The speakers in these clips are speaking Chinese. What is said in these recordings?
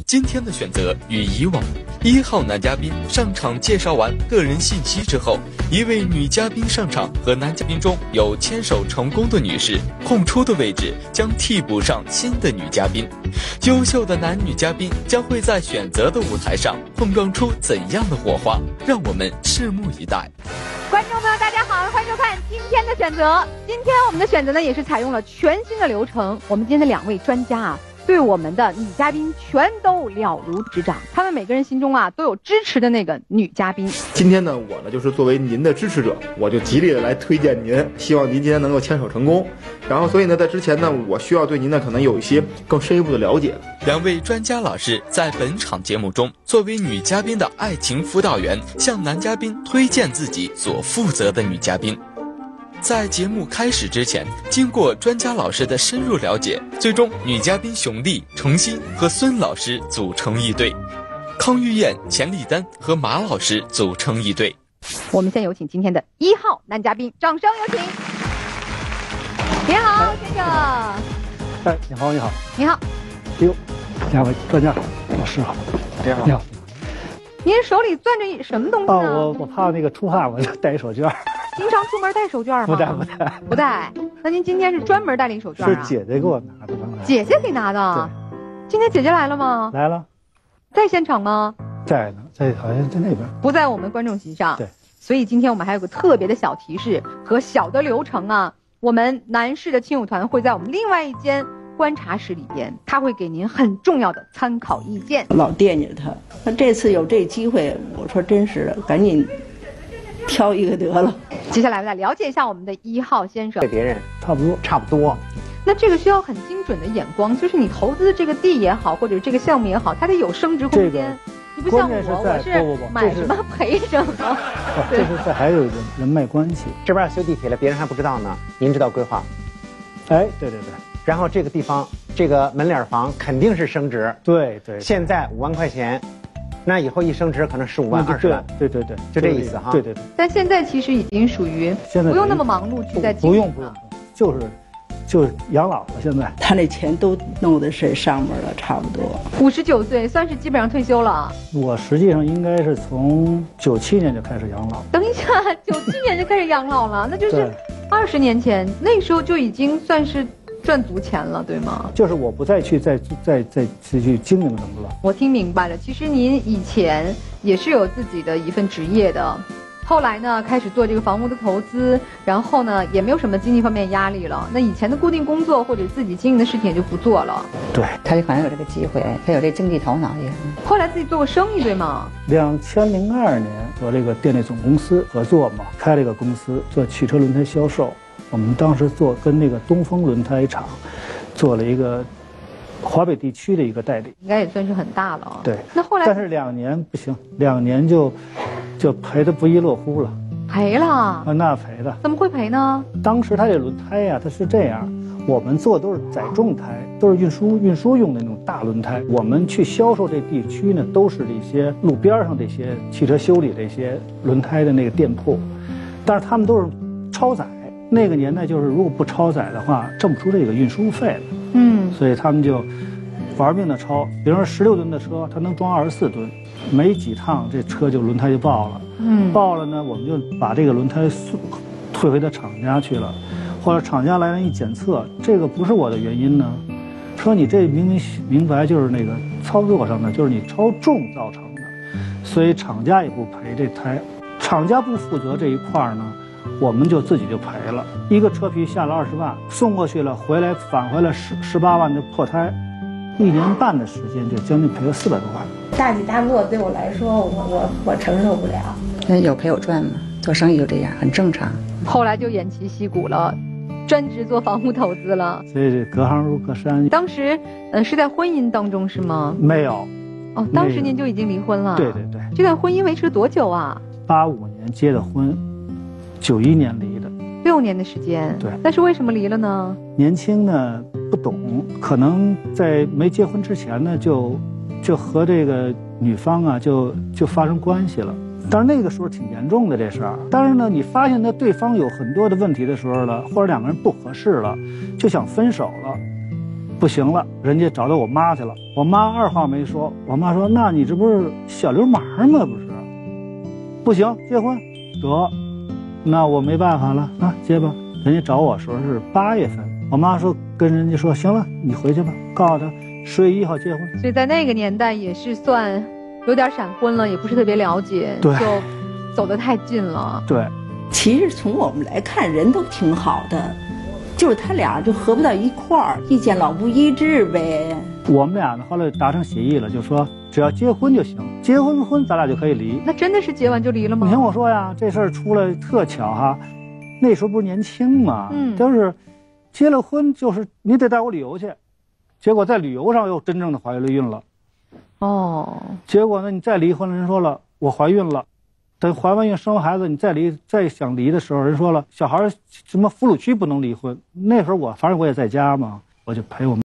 今天的选择与以往，1号男嘉宾上场介绍完个人信息之后，一位女嘉宾上场，和男嘉宾中有牵手成功的女士，空出的位置将替补上新的女嘉宾。优秀的男女嘉宾将会在选择的舞台上碰撞出怎样的火花，让我们拭目以待。 观众朋友大家好，欢迎收看今天的选择。今天我们的选择呢，也是采用了全新的流程。我们今天的2位专家啊，对我们的女嘉宾全都了如指掌，他们每个人心中啊都有支持的那个女嘉宾。 今天呢，我呢就是作为您的支持者，我就极力的来推荐您，希望您今天能够牵手成功。然后所以呢，在之前呢，我需要对您呢可能有一些更深一步的了解。 2位专家老师在本场节目中，作为女嘉宾的爱情辅导员，向男嘉宾推荐自己所负责的女嘉宾。在节目开始之前，经过专家老师的深入了解，最终女嘉宾熊丽、程曦和孙老师组成一对，康玉燕、钱丽丹和马老师组成一对。 我们先有请今天的1号男嘉宾，掌声有请。你好，先生。 哎，你好，你好， 你好。 哟，2位专家好，老师好， 你好， 你好。 您手里攥着什么东西呢？ 我怕那个出汗，我就带一手绢。 经常出门带手绢吗？不带。那您今天是专门带了一手绢啊？ 是姐姐给我拿的， 姐姐给拿的。今天姐姐来了吗？ 来了。 在现场吗？ 在呢，好像在那边。 不在我们观众席上。 对。 所以今天我们还有个特别的小提示和小的流程啊。我们男士的亲友团会在我们另外一间观察室里边，他会给您很重要的参考意见。 老惦记他，那这次有这机会，我说真是的，赶紧挑一个得了。 接下来再了解一下我们的1号先生。 对别人差不多。 那这个需要很精准的眼光，就是你投资的这个地也好，或者这个项目也好，它得有升值空间。你不像我是买什么赔什么。 这是这还有一个人脉关系。 这边修地铁了，别人还不知道呢。您知道规划？ 哎，对。 然后这个地方，这个门脸房肯定是升值。 对。 现在5万块钱，那以后一升值可能15万、20万。 对， 就这意思哈。 对。但现在其实已经属于不用那么忙碌去在经营了。 不用，就是养老了。现在他那钱都弄的是上面了，差不多。 59岁算是基本上退休了。 我实际上应该是从97年就开始养老。 等一下，97年就开始养老了，那就是20年前，那时候就已经算是赚足钱了，对吗？就是我不再去去经营什么了。 我听明白了，其实您以前也是有自己的一份职业的。后来呢，开始做这个房屋的投资，然后呢，也没有什么经济方面压力了。那以前的固定工作或者自己经营的事情也就不做了。 对， 他就可能有这个机会，他有这经济头脑也。 后来自己做过生意，对吗 ？2002年和这个电力总公司合作嘛，开了一个公司做汽车轮胎销售。我们当时跟那个东风轮胎厂做了一个华北地区的一个代理， 应该也算是很大了。 对。 那后来， 但是2年不行，2年就赔得不亦乐乎了。 赔了？ 那赔了。 怎么会赔呢？ 当时它这轮胎呀，它是这样，我们做都是载重胎，都是运输用的那种大轮胎。我们去销售这地区呢，都是这些路边上这些汽车修理这些轮胎的那个店铺，但是他们都是超载。那个年代就是如果不超载的话，挣不出这个运输费了。所以他们就玩命的超。比如说16吨的车，它能装24吨，没几趟这车轮胎就爆了。爆了呢，我们就把这个轮胎退回到厂家去了。后来厂家来人一检测，这个不是我的原因呢，说你这明白就是那个操作上的，就是你超重造成的，所以厂家也不赔这胎，厂家不负责这一块呢。我们就自己就赔了，一个车皮下了20万，送过去了，返回来18万的破胎，1年半的时间就将近赔了400多万。 大起大落对我来说，我承受不了。 那有赔有赚嘛，做生意就这样，很正常。 后来就偃旗息鼓了，专职做房屋投资了。 所以隔行如隔山。 当时是在婚姻当中是吗？ 没有。 当时您就已经离婚了。 对。 这段婚姻维持了多久啊 ？85年结的婚。91年离的 ，6年的时间。 对， 但是为什么离了呢？ 年轻呢，不懂，可能在没结婚之前呢，就和这个女方啊，就发生关系了。当然那个时候挺严重的这事儿。当然呢，你发现对方有很多的问题的时候了，或者2个人不合适了，就想分手了。 不行了，人家找到我妈去了。我妈二话没说，我妈说：“那你这不是小流氓吗？不是，不行，结婚得，那我没办法了啊，结吧。”人家找我时候是8月份，我妈说跟人家说：“行了，你回去吧，告诉他10月1号结婚。” 所以在那个年代也是算有点闪婚了，也不是特别了解， 对， 就走得太近了。 对， 其实从我们来看，人都挺好的。就是他俩就合不到一块儿，意见老不一致呗。 我们俩呢后来达成协议了，就说只要结婚就行，结婚咱俩就可以离。 那真的是结完就离了吗？ 你听我说呀，这事儿出来特巧哈，那时候不是年轻嘛，就是结了婚就是你得带我旅游去，结果在旅游上又真正的怀了孕了。 哦， 结果呢你再离婚了，人说了我怀孕了。等怀完孕生完孩子，你再想离的时候，人说了，小孩什么哺乳期不能离婚。那时候反正我也在家嘛，我就陪我们。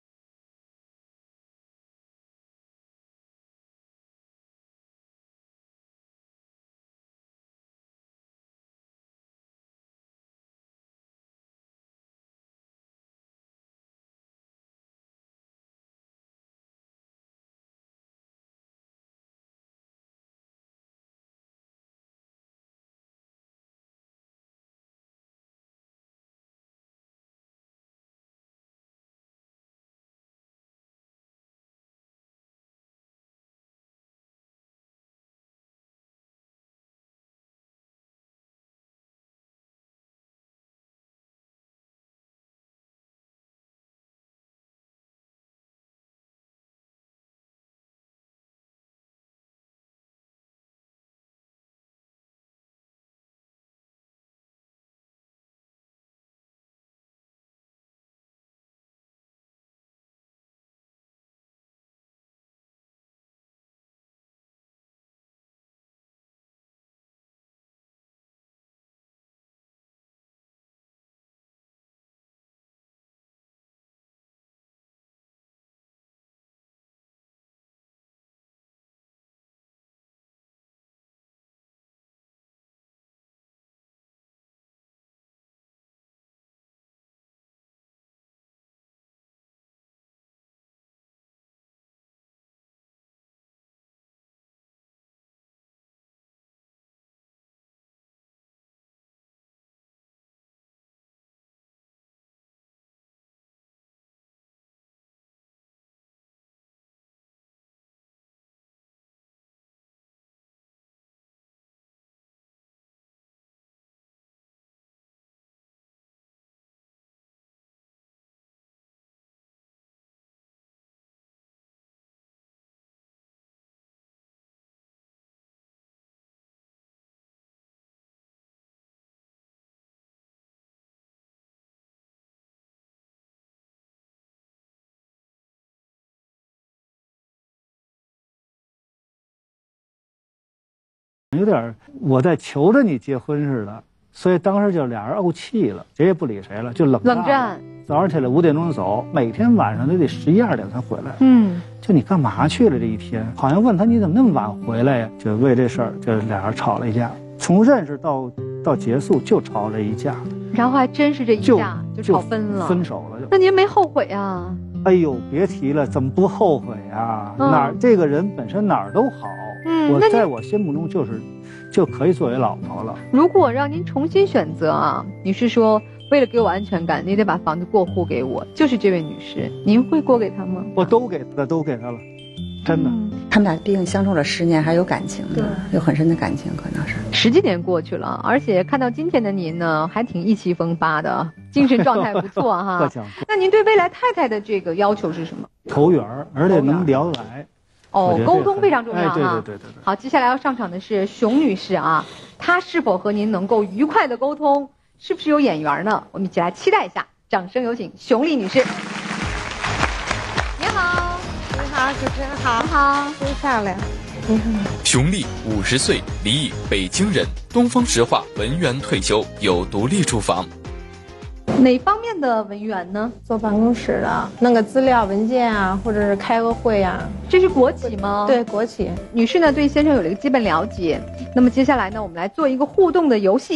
有点我在求着你结婚似的，所以当时就俩人怄气了，谁也不理谁了，就冷战。早上起来5点钟走，每天晚上都得11、2点才回来。就你干嘛去了这一天？好像问他你怎么那么晚回来呀？就为这事儿，就俩人吵了一架。从认识到结束就吵了一架， 然后还真是这一架就吵分了， 分手了。 那您没后悔啊？ 哎呦，别提了，怎么不后悔啊？这个人本身哪儿都好。我在我心目中就可以作为老婆了。 如果让您重新选择啊，你是说为了给我安全感，你得把房子过户给我，就是这位女士，您会过给她吗？ 我都给她了，真的。 他们俩毕竟相处了10年，还有感情的，有很深的感情，可能是 10几年过去了，而且看到今天的您呢，还挺意气风发的，精神状态不错哈。那您对未来太太的这个要求是什么？ 投缘，而且能聊得来。 沟通非常重要哈。 对。 好，接下来要上场的是熊女士啊，她是否和您能够愉快的沟通，是不是有眼缘呢？我们一起来期待一下，掌声有请熊丽女士。你好， 主持人好， 你好， 真漂亮。 熊丽50岁，离异，北京人，东方石化文员退休，有独立住房。 哪方面的文员呢？ 坐办公室的，弄个资料文件啊，或者是开个会啊。 这是国企吗？ 对，国企。 女士呢对先生有了一个基本了解，那么接下来呢，我们来做一个互动的游戏。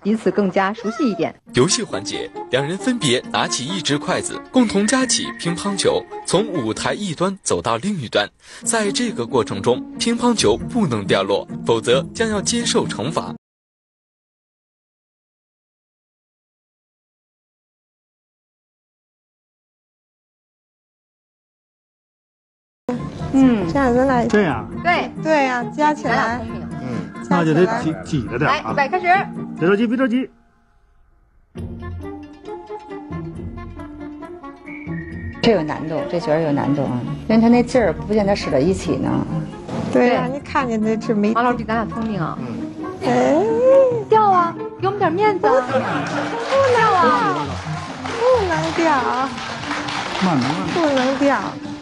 彼此更加熟悉一点。 游戏环节，两人分别拿起一只筷子，共同夹起乒乓球，从舞台一端走到另一端。在这个过程中，乒乓球不能掉落，否则将要接受惩罚。 这样咱俩这样， 对呀，加起咱俩来聪，明。 那就得挤着点来， 啊预。备，开始。 别着急，别着急。 这有难度，这觉得有难度啊，因为他那劲儿不见得使到一起呢。 对呀，你看见这没？ 王老师比咱俩聪明啊。 哎， 掉啊，给我们点面子啊。掉啊， 不能掉， 慢慢。 不能掉。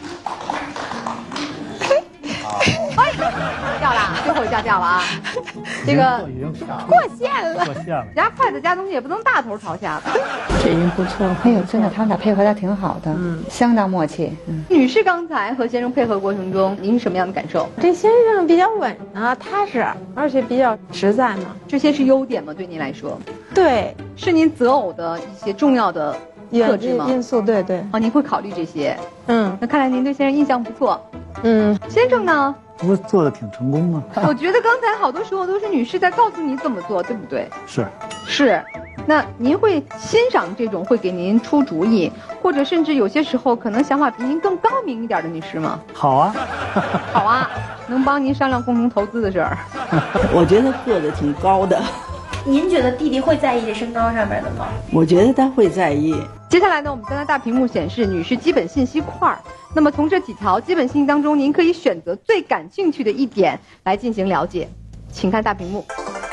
掉了，最后一下掉了啊。这个已经下过线了。 过线了。 夹筷子夹东西也不能大头朝下的。 这人不错，哎呦，真的，他们俩配合的挺好的，相当默契。 女士刚才和先生配合过程中，您是什么样的感受？ 这先生比较稳啊，踏实，而且比较实在嘛。 这些是优点吗？对您来说， 对， 是您择偶的一些重要的特质吗？ 因素，对对。 哦，您会考虑这些。 嗯那看来您对先生印象不错。 嗯， 先生呢？ 不是做的挺成功吗？ 我觉得刚才好多时候都是女士在告诉你怎么做，对不对？ 是。 是。那您会欣赏这种会给您出主意，或者甚至有些时候可能想法比您更高明一点的女士吗？ 好啊。 好啊，能帮您商量共同投资的事儿。 我觉得个子挺高的， 您觉得弟弟会在意这身高上面的吗？ 我觉得他会在意。 接下来呢，我们将在大屏幕显示女士基本信息块儿。那么从这几条基本信息当中，您可以选择最感兴趣的一点来进行了解。请看大屏幕，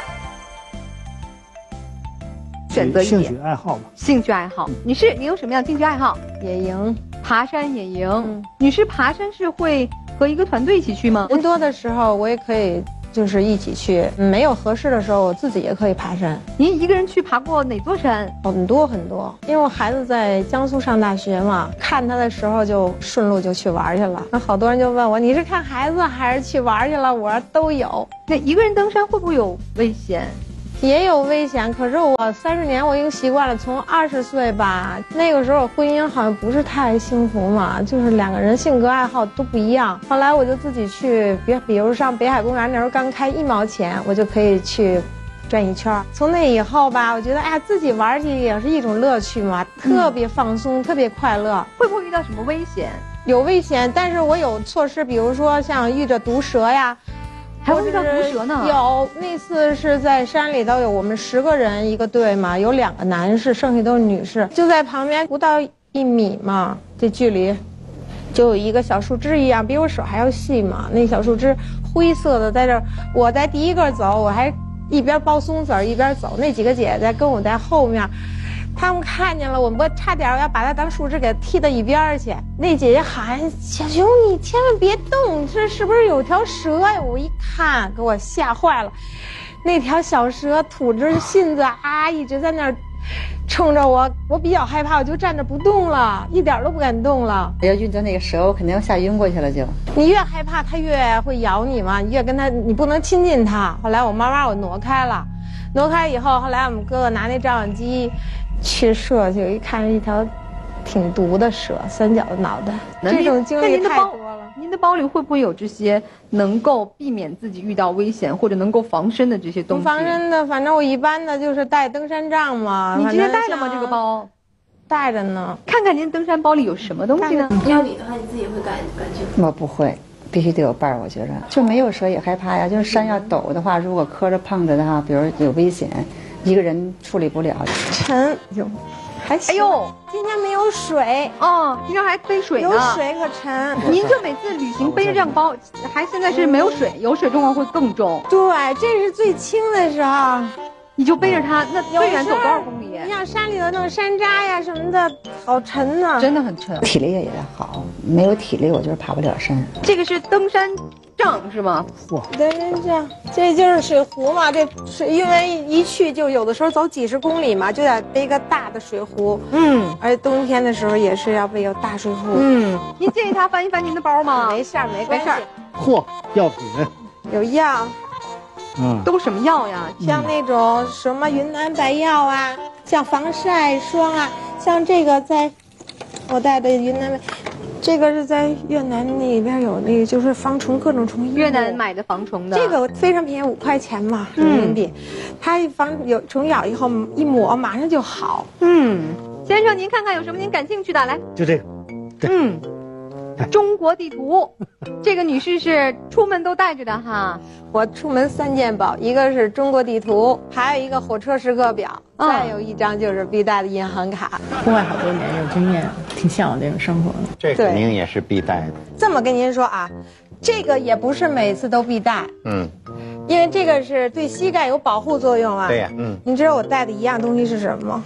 选择一点。 兴趣爱好吧。 兴趣爱好，女士，您有什么样的兴趣爱好？ 野营， 爬山、野营。女士爬山是会和一个团队一起去吗？ 人多的时候我也可以。就是一起去，没有合适的时候，我自己也可以爬山。 您一个人去爬过哪座山？ 很多很多，因为我孩子在江苏上大学嘛，看他的时候就顺路就去玩去了。那好多人就问我，你是看孩子还是去玩去了？我说都有。 那一个人登山会不会有危险？ 也有危险，可是我30年我已经习惯了。从20岁吧，那个时候婚姻好像不是太幸福嘛，就是两个人性格爱好都不一样。后来我就自己去，比如上北海公园，那时候刚开1毛钱，我就可以去转一圈。从那以后吧，我觉得哎呀，自己玩去也是一种乐趣嘛，特别放松，特别快乐。 会不会遇到什么危险？ 有危险，但是我有措施，比如说像遇着毒蛇呀。 还会遇到毒蛇呢？ 有，那次是在山里头，有我们10个人一个队嘛，有2个男士，剩下都是女士，就在旁边不到1米嘛，这距离，就有一个小树枝一样，比我手还要细嘛，那小树枝灰色的在这儿，我在第一个走，我还一边剥松子一边走，那几个姐姐跟我在后面。他们看见了我差点要把它当树枝给踢到一边去。那姐姐喊：“小熊，你千万别动，这是不是有条蛇呀？”我一看，给我吓坏了。那条小蛇吐着信子啊，一直在那儿冲着我。我比较害怕，我就站着不动了，一点都不敢动了。 要遇到那个蛇，我肯定要吓晕过去了就。 你越害怕，它越会咬你嘛，你越跟它，你不能亲近它。后来我慢慢我挪开了，挪开以后，后来我们哥哥拿那照相机。去射去，一看一条挺毒的蛇，3角的脑袋，这种经历太多了。 您的包里会不会有这些能够避免自己遇到危险或者能够防身的这些东西？ 防身的，反正我一般的就是带登山杖嘛。 你今天带了吗？这个包带着呢。 看看您登山包里有什么东西呢？ 要你的话，你自己会感觉？ 我不会。必须得有伴儿，我觉着就没有蛇也害怕呀。就是山要陡的话，如果磕着碰着的话，比如有危险，一个人处理不了。 沉有，还行。哎呦，今天没有水哦，今天还背水呢。 有水可沉。 您就每次旅行背着这样包，还现在是没有水，有水状况会更重。 对，这是最轻的时候。 你就背着它，那最远走多少公里？ 你像山里的那种山楂呀什么的，好沉呢， 真的很沉。 体力也得好，没有体力我就是爬不了山。 这个是登山杖是吗？ 哇，登山杖，这就是水壶嘛。这水因为一去就有的时候走几十公里嘛，就得背个大的水壶。而且冬天的时候也是要背有大水壶。 您建议他翻一翻您的包吗？ 没事儿，没关系。 嚯，药品有药。 都什么药呀？ 像那种什么云南白药啊，像防晒霜啊，像这个我带的云南，这个是在越南那边有那个就是防虫各种虫。 越南买的防虫的， 这个非常便宜，5块钱嘛人民币。它有虫咬以后一抹马上就好。 先生您看看有什么您感兴趣的来？ 就这个。 中国地图，这个女士是出门都带着的哈。 我出门3件宝，一个是中国地图，还有一个火车时刻表，再有一张就是必带的银行卡。 户外好多年有经验，挺向往这种生活的。 这肯定也是必带的。 这么跟您说啊，这个也不是每次都必带。因为这个是对膝盖有保护作用啊。 对呀， 你知道我带的一样东西是什么吗？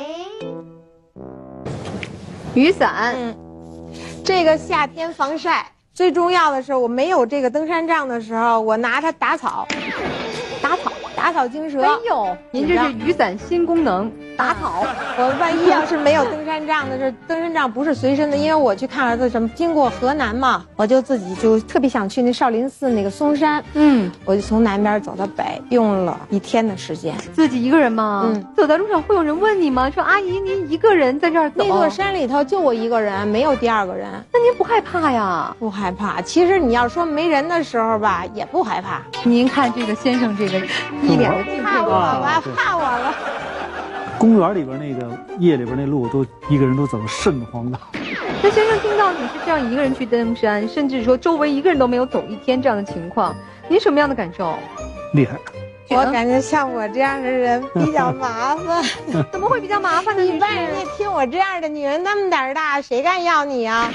雨伞。 这个夏天防晒，最重要的是我没有这个登山杖的时候，我拿它打草惊蛇。 哎呦，您这是雨伞新功能，打草。 我万一要是没有登山杖的是，登山杖不是随身的，因为我去看儿子经过河南嘛，我就自己就特别想去那少林寺那个嵩山，我就从南边走到北，用了1天的时间。 自己一个人吗？走在路上会有人问你吗？说阿姨您一个人在这儿走？ 那座山里头就我一个人，没有第2个人。 那您不害怕呀？ 不害怕。其实你要说没人的时候吧，也不害怕。 您看这个先生这个一脸的敬佩， 怕我了。 公园里边那个夜里边那路都一个人都走瘆慌的。 那先生听到你是这样一个人去登山，甚至说周围一个人都没有走1天这样的情况，您什么样的感受？ 厉害。 我感觉像我这样的人比较麻烦。 怎么会比较麻烦呢？ 一般人家听我这样的女人那么胆大，谁敢要你啊？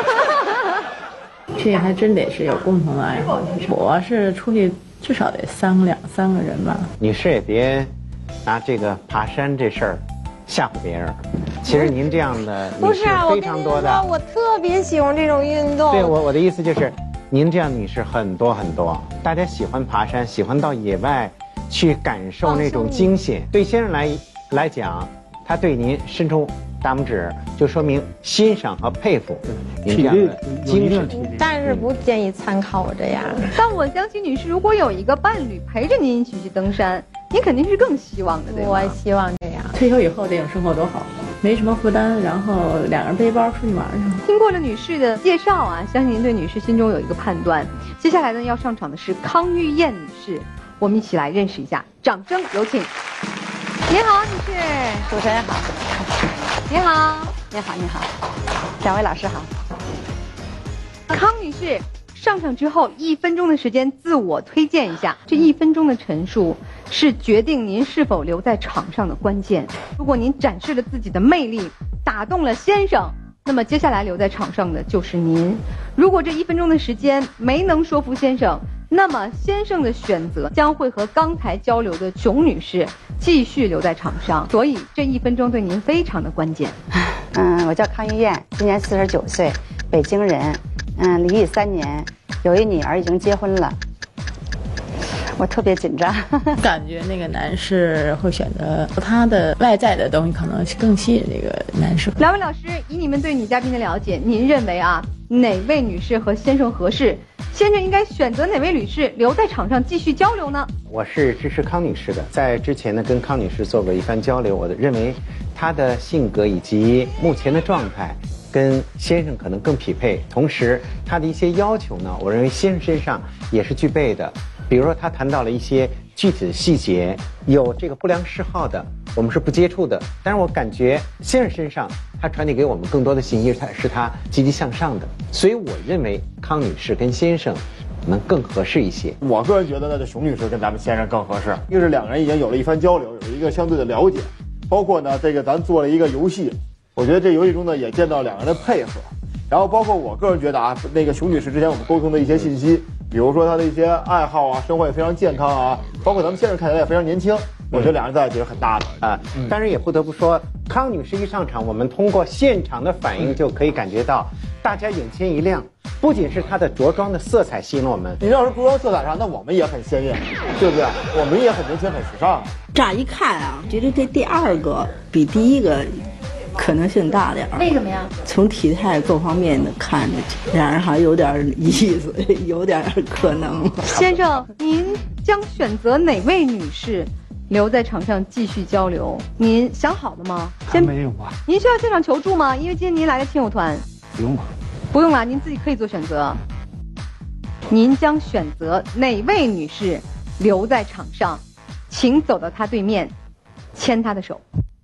这还真得是有共同的爱好。我是出去至少得2个人吧。 女士也别拿这个爬山这事儿吓唬别人。其实您这样的女士非常多的。 我特别喜欢这种运动。 对，我的意思就是，您这样女士很多很多。大家喜欢爬山，喜欢到野外去感受那种惊险。对先生来讲，他对您伸出大拇指，就说明欣赏和佩服您这样的精神。 但是不建议参考我这样。 但我相信女士如果有一个伴侣陪着您一起去登山，您肯定是更希望的，对吗？ 我希望这样。 退休以后这种生活多好，没什么负担，然后2个人背包出去玩去。 听过了女士的介绍啊，相信您对女士心中有一个判断。接下来呢，要上场的是康玉燕女士，我们一起来认识一下，掌声有请。您好，女士。 主持人好。 你好。 你好，你好。2位老师好。 康女士上场之后1分钟的时间自我推荐一下，这1分钟的陈述是决定您是否留在场上的关键。如果您展示了自己的魅力，打动了先生，那么接下来留在场上的就是您。如果这1分钟的时间没能说服先生，那么先生的选择将会和刚才交流的熊女士继续留在场上。所以这1分钟对您非常的关键。 我叫康玉燕，今年49岁，北京人。离异3年，有一女儿，已经结婚了。我特别紧张。 感觉那个男士会选择他的外在的东西，可能更吸引这个男士。 2位老师，以你们对女嘉宾的了解，您认为啊，哪位女士和先生合适？先生应该选择哪位女士留在场上继续交流呢？ 我是支持康女士的，在之前呢跟康女士做过一番交流，我认为她的性格以及目前的状态跟先生可能更匹配，同时她的一些要求呢，我认为先生身上也是具备的。比如说他谈到了一些具体的细节，有这个不良嗜好的我们是不接触的，但是我感觉先生身上他传递给我们更多的信息是他积极向上的，所以我认为康女士跟先生能更合适一些。 我个人觉得呢，这熊女士跟咱们先生更合适，一个是2个人已经有了一番交流，有一个相对的了解，包括呢这个咱做了一个游戏，我觉得这游戏中呢也见到2个人的配合，然后包括我个人觉得啊，那个熊女士之前我们沟通的一些信息，比如说她的一些爱好啊，生活也非常健康啊，包括咱们先生看起来也非常年轻，我觉得2人在一起是很搭的啊。但是也不得不说，康女士一上场，我们通过现场的反应就可以感觉到，大家眼前一亮。不仅是她的着装的色彩吸引了我们， 你要是着装色彩上，那我们也很鲜艳，对不对？我们也很年轻，很时尚。 乍一看啊，觉得这第2个比第1个可能性大点儿。 为什么呀？ 从体态各方面的看着，俩人还有点意思，有点可能。 先生，您将选择哪位女士留在场上继续交流？您想好了吗？ 还没有吧？ 您需要现场求助吗？因为今天您来的亲友团。 不用了。 不用了，您自己可以做选择。您将选择哪位女士留在场上？请走到她对面，牵她的手。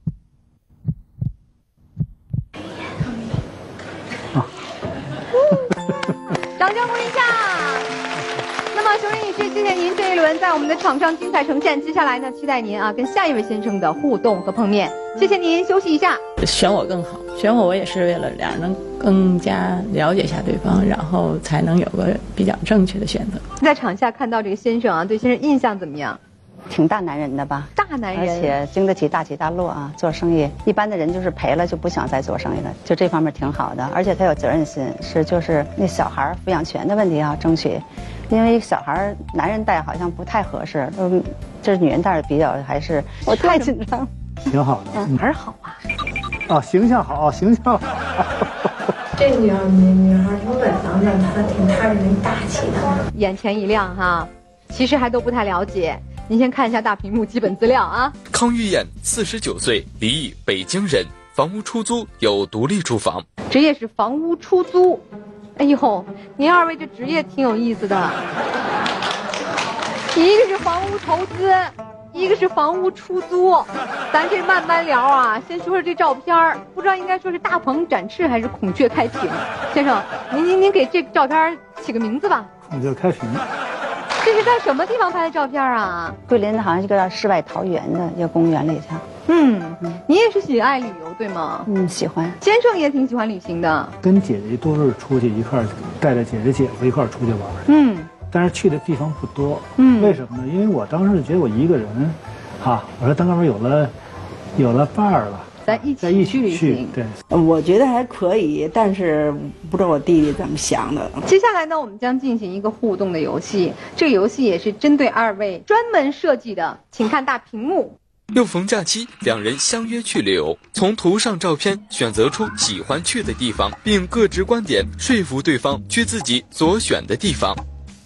掌声鼓励一下。那么，熊林女士，谢谢您这一轮在我们的场上精彩呈现。接下来呢，期待您跟下一位先生的互动和碰面。谢谢您，休息一下。 选我更好，选我也是为了俩人能更加了解一下对方，然后才能有个比较正确的选择。 在场下看到这个先生对先生印象怎么样？ 挺大男人的吧？ 大男人， 而且经得起大起大落啊！做生意，一般的人就是赔了就不想再做生意了，就这方面挺好的。而且他有责任心，就是那小孩抚养权的问题争取，因为小孩男人带好像不太合适，这女人带比较还是我太紧张。 挺好的， 哪儿好啊？ 形象好，形象好。 这女孩挺稳当的，她挺看着人大气的， 眼前一亮哈。其实还都不太了解，您先看一下大屏幕基本资料啊。 康玉燕，49岁，离异，北京人，房屋出租，有独立住房， 职业是房屋出租。哎呦，您二位这职业挺有意思的，一个是房屋投资，一个是房屋出租。咱这慢慢聊啊，先说说这照片不知道应该说是大鹏展翅还是孔雀开屏。先生，您给这照片起个名字吧。 孔雀开屏。 这是在什么地方拍的照片啊？ 桂林好像是个叫世外桃源的一个公园里去。 你也是喜爱旅游对吗？ 喜欢。 先生也挺喜欢旅行的， 跟姐姐都是出去一块儿带着姐夫一块儿出去玩。但是去的地方不多。为什么呢？因为我当时觉得我一个人，我说等会儿有了伴儿了。 咱一起去旅行。 对， 我觉得还可以，但是不知道我弟弟怎么想的。 接下来呢，我们将进行一个互动的游戏，这个游戏也是针对二位专门设计的，请看大屏幕。 又逢假期，两人相约去旅游，从图上照片选择出喜欢去的地方，并各执观点，说服对方去自己所选的地方。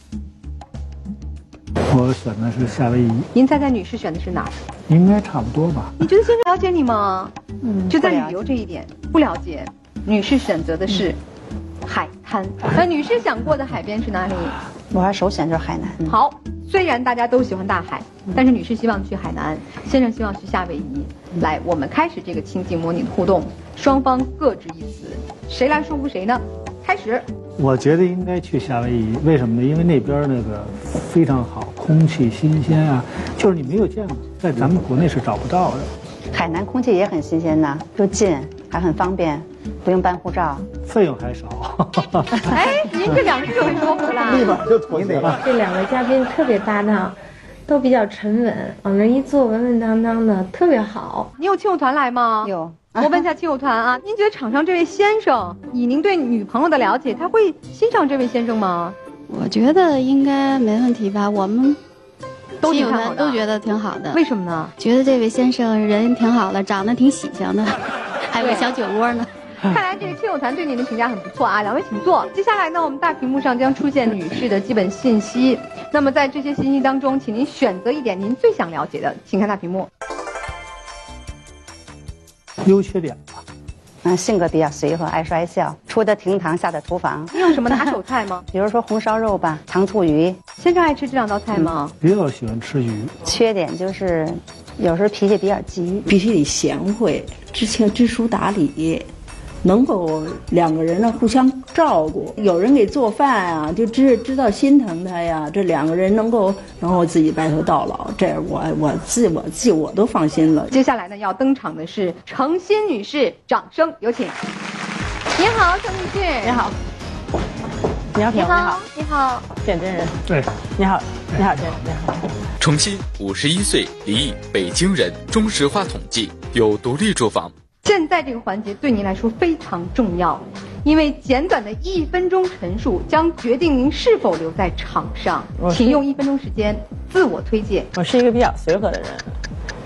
我选的是夏威夷。 您猜猜女士选的是哪儿？ 应该差不多吧。 你觉得先生了解你吗？就在旅游这一点不了解。女士选择的是海滩。那女士想过的海边是哪里？ 我还首选就是海南。 好，虽然大家都喜欢大海，但是女士希望去海南，先生希望去夏威夷。来，我们开始这个情景模拟的互动，双方各执一词，谁来说服谁呢？开始。 我觉得应该去夏威夷，为什么呢？因为那边那个非常好，空气新鲜啊，就是你没有见过，在咱们国内是找不到的。 海南空气也很新鲜呐，又近，还很方便，不用办护照， 费用还少。 您这两个就被说服了， 立马就妥协了。 这两位嘉宾特别搭档，都比较沉稳，往那一坐，稳稳当当的，特别好。 你有亲友团来吗？ 有。 我问一下亲友团啊，您觉得场上这位先生，以您对女朋友的了解，他会欣赏这位先生吗？ 我觉得应该没问题吧，我们亲友团都觉得挺好的。 为什么呢？ 觉得这位先生人挺好的，长得挺喜庆的，还有个小酒窝呢。 看来这个亲友团对您的评价很不错啊，两位请坐。接下来呢，我们大屏幕上将出现女士的基本信息。那么在这些信息当中，请您选择一点您最想了解的，请看大屏幕。 优缺点吧。 性格比较随和，爱说爱笑，出得厅堂，下得厨房。 你有什么拿手菜吗？ 比如说红烧肉吧，糖醋鱼。 先生爱吃这两道菜吗？ 比较喜欢吃鱼。 缺点就是有时候脾气比较急， 必须得贤惠、知情、知书达理，能够两个人呢互相照顾。有人给做饭啊，就知道心疼他呀。这两个人能够自己白头到老，这我都放心了。 接下来呢，要登场的是程欣女士，掌声有请。您好，程女士。 你好。你好， 你好，你好， 见真人。 对， 你好，你好，真人，你好。 程欣，51岁，离异，北京人，中石化统计，有独立住房。 现在这个环节对您来说非常重要，因为简短的1分钟陈述将决定您是否留在场上。请用1分钟时间自我推荐。 我是一个比较随和的人，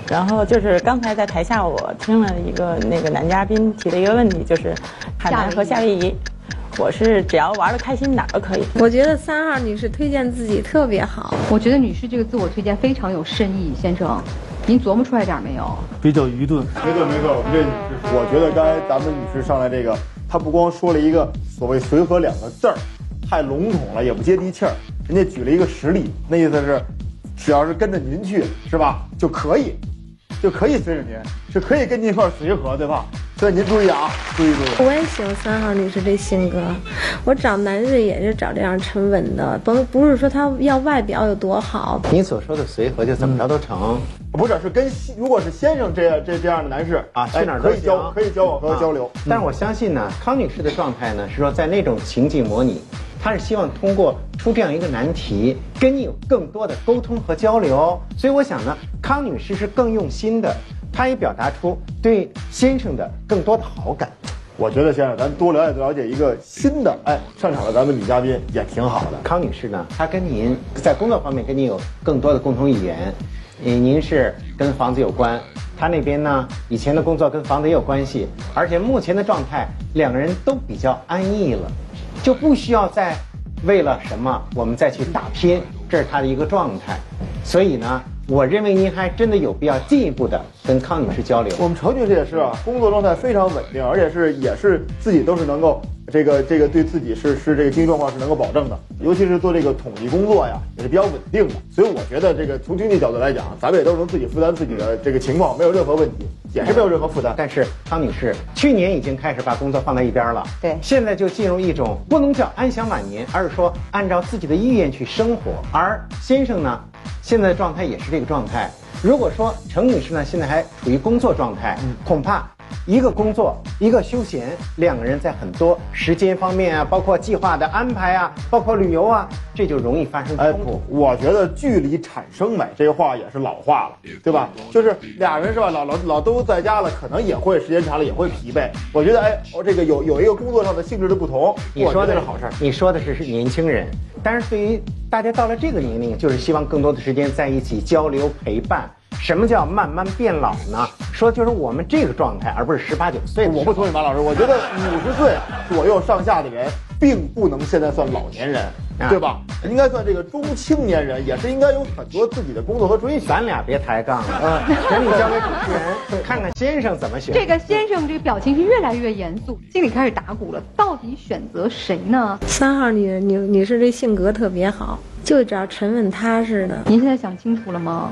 然后就是刚才在台下我听了一个那个男嘉宾提了一个问题，就是海南和夏威夷。我是只要玩得开心哪儿都可以。 我觉得3号女士推荐自己特别好。 我觉得女士这个自我推荐非常有深意，先生，您琢磨出来点没有？ 比较愚钝。 没错，我们这女士，我觉得刚才咱们女士上来这个，她不光说了一个所谓随和2个字儿，太笼统了，也不接地气儿。人家举了一个实例，那意思是，只要是跟着您去，是吧，就可以随着您，是可以跟您一块儿随和，对吧？所以您注意啊，注意。 我也喜欢3号女士这性格，我找男士也是找这样沉稳的，不是说他要外表有多好。 你所说的随和就怎么着都成， 不是跟如果是先生这样的男士啊，去哪儿都行， 可以交往和交流。 但是我相信呢，康女士的状态呢是说在那种情景模拟，她是希望通过出这样一个难题，跟你有更多的沟通和交流。所以我想呢，康女士是更用心的。他也表达出对先生的更多的好感。 我觉得先生，咱多了解一个新的上场的咱们女嘉宾也挺好的。 康女士呢，她跟您在工作方面跟您有更多的共同语言。您是跟房子有关，她那边呢以前的工作跟房子也有关系，而且目前的状态2个人都比较安逸了，就不需要再为了什么我们再去打拼，这是她的一个状态。所以呢，我认为您还真的有必要进一步的跟康女士交流。 我们程女士也是啊，工作状态非常稳定，而且也是自己都是能够这个对自己是这个经济状况是能够保证的，尤其是做这个统计工作呀，也是比较稳定的。所以我觉得这个从经济角度来讲，咱们也都能自己负担自己的这个情况，没有任何问题，也是没有任何负担。 但是康女士去年已经开始把工作放在一边了， 对， 现在就进入一种不能叫安享晚年，而是说按照自己的意愿去生活。而先生呢，现在的状态也是这个状态。如果说程女士呢现在还处于工作状态，恐怕一个工作一个休闲，2个人在很多时间方面啊，包括计划的安排啊，包括旅游啊，这就容易发生冲突。 我觉得距离产生美这个话也是老话了，对吧？就是2人是吧，老都在家了，可能也会时间长了也会疲惫。我觉得这个有一个工作上的性质的不同， 你说的是好事。 你说的是年轻人，但是对于大家到了这个年龄，就是希望更多的时间在一起交流陪伴。什么叫慢慢变老呢？说就是我们这个状态，而不是18、19岁。 我不同意马老师，我觉得50岁左右上下的人，并不能现在算老年人，对吧？应该算这个中青年人，也是应该有很多自己的工作和追求。 咱俩别抬杠了，权力交给主持人，看看先生怎么选。 这个先生这个表情是越来越严肃，心里开始打鼓了。到底选择谁呢 ？3号女士这性格特别好，就找沉稳踏实的。 您现在想清楚了吗？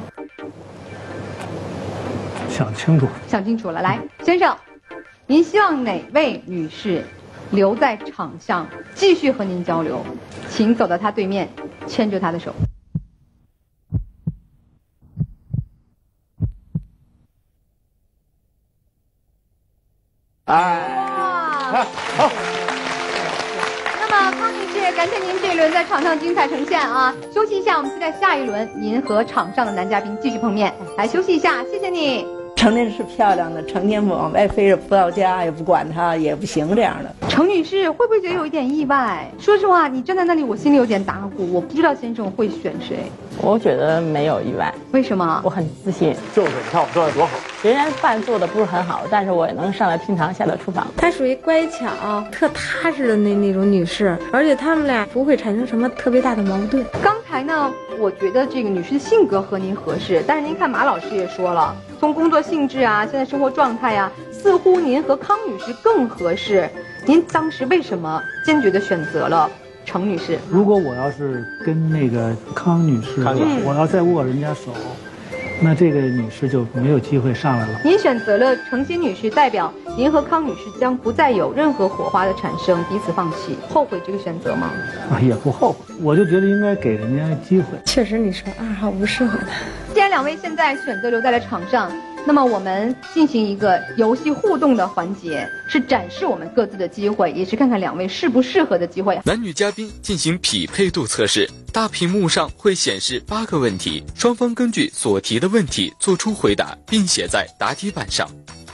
想清楚了。来，先生，您希望哪位女士留在场上继续和您交流？请走到她对面，牵着她的手。 哇，好。 那么康女士，感谢您这一轮在场上精彩呈现啊！休息一下，我们期待下一轮您和场上的男嘉宾继续碰面。来休息一下，谢谢你。 成天是漂亮的，成天往外飞着不到家，也不管她也不行这样的。 程女士会不会觉得有一点意外？说实话，你站在那里，我心里有点打鼓，我不知道先生会选谁。 我觉得没有意外。 为什么？ 我很自信。 就是你看我们状态多好。 别人饭做的不是很好，但是我也能上来厅堂，下到厨房。 她属于乖巧、特踏实的那种女士，而且他们俩不会产生什么特别大的矛盾。 刚才呢，我觉得这个女士的性格和您合适，但是您看马老师也说了，从工作性质啊，现在生活状态啊，似乎您和康女士更合适。您当时为什么坚决地选择了程女士？ 如果我要是跟那个康女士，我要再握人家手，那这个女士就没有机会上来了。 您选择了程欣女士，代表您和康女士将不再有任何火花的产生，彼此放弃，后悔这个选择吗？ 也不后悔，我就觉得应该给人家机会。 确实，你说2号不适合他。 既然2位现在选择留在了场上，那么我们进行一个游戏互动的环节，是展示我们各自的机会，也是看看2位适不适合的机会。 男女嘉宾进行匹配度测试，大屏幕上会显示8个问题，双方根据所提的问题做出回答，并写在答题板上。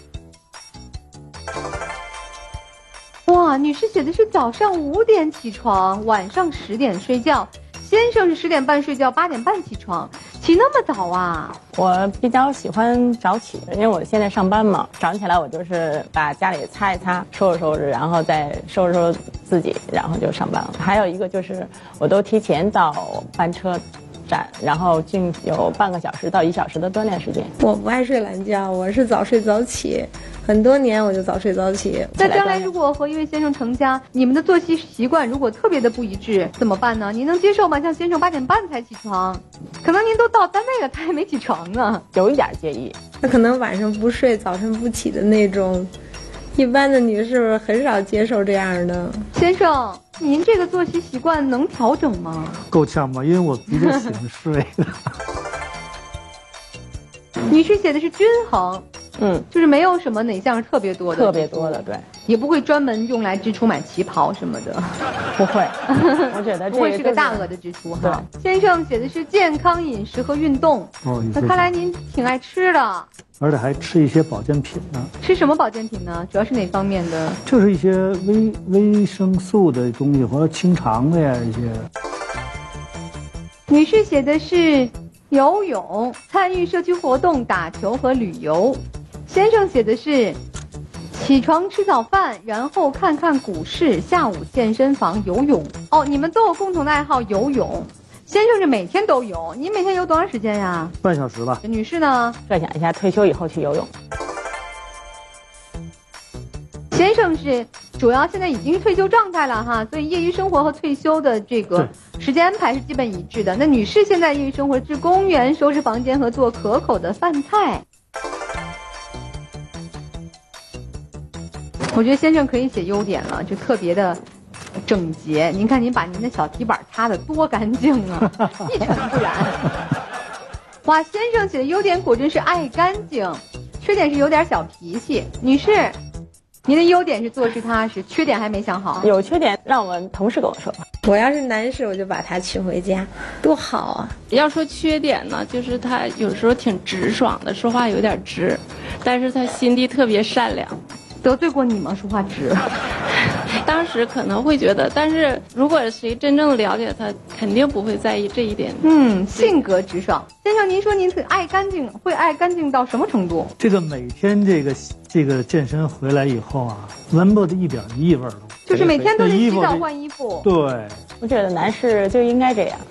哇，女士写的是早上5点起床，晚上10点睡觉。先生是10点半睡觉，8点半起床。 起那么早啊？ 我比较喜欢早起，因为我现在上班嘛，早上起来我就是把家里擦一擦，收拾收拾，然后再收拾收拾自己，然后就上班了。还有一个就是我都提前到班车站，然后竟有半个小时到1小时的锻炼时间。 我不爱睡懒觉，我是早睡早起，很多年我就早睡早起。 那将来如果和一位先生成家，你们的作息习惯如果特别的不一致，怎么办呢？您能接受吗？像先生8点半才起床，可能您都到单位了，他还没起床呢。 有一点介意， 他可能晚上不睡，早晨不起的那种。一般的女士很少接受这样的。 先生，您这个作息习惯能调整吗？ 够呛吧，因为我比较喜欢睡。 女士写的是均衡，就是没有什么哪项是特别多的， 对， 也不会专门用来支出买旗袍什么的， 不会，我觉得不会是个大额的支出哈。先生写的是健康饮食和运动，那看来您挺爱吃的， 而且还吃一些保健品呢。 吃什么保健品呢？主要是哪方面的？ 就是一些维生素的东西，或者清肠的呀一些。 女士写的是游泳、参与社区活动、打球和旅游。先生写的是起床吃早饭，然后看看股市，下午健身房游泳。哦，你们都有共同的爱好游泳。先生是每天都游，你每天游多长时间呀？ 半小时吧。 女士呢？ 设想一下退休以后去游泳。 先生是主要现在已经退休状态了哈，所以业余生活和退休的这个时间安排是基本一致的。那女士现在业余生活是公园、收拾房间和做可口的饭菜。我觉得先生可以写优点了，就特别的整洁。您看您把您的小提板擦得多干净啊，一尘不染。哇，先生写的优点果真是爱干净，缺点是有点小脾气。女士，您的优点是做事踏实，缺点还没想好。 有缺点让我们同事跟我说。 我要是男士，我就把他娶回家，多好啊！ 要说缺点呢，就是他有时候挺直爽的，说话有点直，但是他心地特别善良。 得罪过你吗？说话直？ 当时可能会觉得，但是如果谁真正了解他，肯定不会在意这一点。 性格直爽。先生，您说您爱干净，会爱干净到什么程度？ 这个每天这个健身回来以后啊，闻不得一点异味都。 就是每天都是洗澡换衣服。 对， 我觉得男士就应该这样。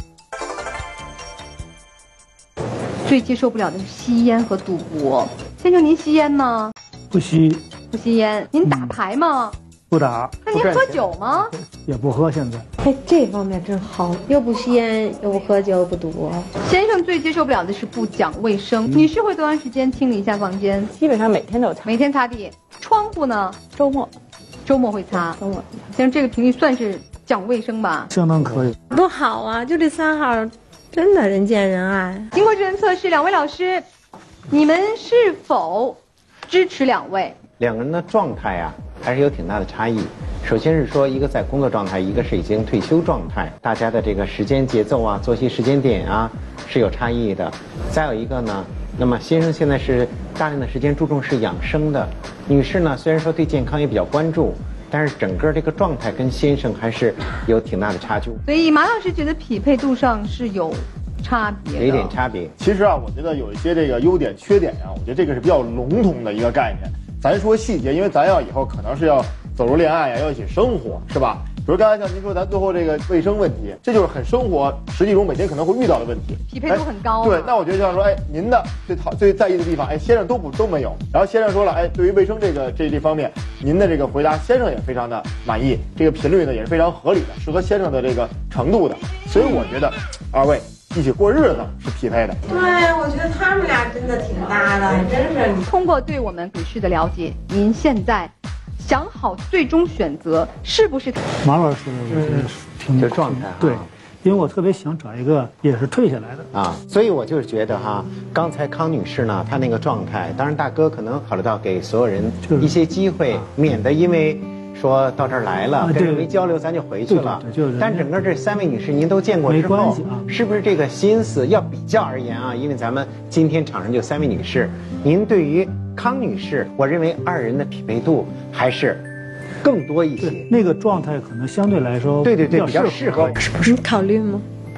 最接受不了的是吸烟和赌博。先生，您吸烟吗？ 不吸。 不吸烟。您打牌吗？ 不打。 那您喝酒吗？ 也不喝。现在。 哎，这方面真好，又不吸烟，又不喝酒，又不赌博。 先生最接受不了的是不讲卫生。女士会多长时间清理一下房间？ 基本上每天都擦。 每天擦地。窗户呢？周末会擦。 周末。 先生，这个频率算是讲卫生吧？ 相当可以。 多好啊！就这3号，真的人见人爱。 经过这轮测试，两位老师，你们是否支持2位？ 两个人的状态啊，还是有挺大的差异。首先是说，一个在工作状态，一个是已经退休状态，大家的这个时间节奏啊、作息时间点啊是有差异的。再有一个呢，那么先生现在是大量的时间注重是养生的，女士呢虽然说对健康也比较关注，但是整个这个状态跟先生还是有挺大的差距。 所以马老师觉得匹配度上是有差别的， 有一点差别。 其实啊，我觉得有一些这个优点缺点啊，我觉得这个是比较笼统的一个概念。咱说细节，因为咱要以后可能是要走入恋爱呀，要一起生活，是吧？比如刚才像您说，咱最后这个卫生问题，这就是很生活实际中每天可能会遇到的问题， 匹配度很高。 对，那我觉得像说，您的最在意的地方，先生都没有。然后先生说了，对于卫生这方面，您的这个回答，先生也非常的满意，这个频率呢也是非常合理的，适合先生的这个程度的。所以我觉得，2位一起过日子是匹配的。 对，我觉得他们俩真的挺搭的，真是。 通过对我们股市的了解，您现在想好最终选择是不是？ 马老师说的我觉得挺这状态对，因为我特别想找一个也是退下来的啊，所以我就是觉得哈，刚才康女士呢，她那个状态，当然大哥可能考虑到给所有人一些机会，免得因为说到这儿来了，跟人没交流，咱就回去了。但整个这3位女士您都见过之后，是不是这个心思要比较而言啊？因为咱们今天场上就3位女士，您对于康女士，我认为2人的匹配度还是更多一些。 那个状态可能相对来说， 对，比较适合。 你考虑吗？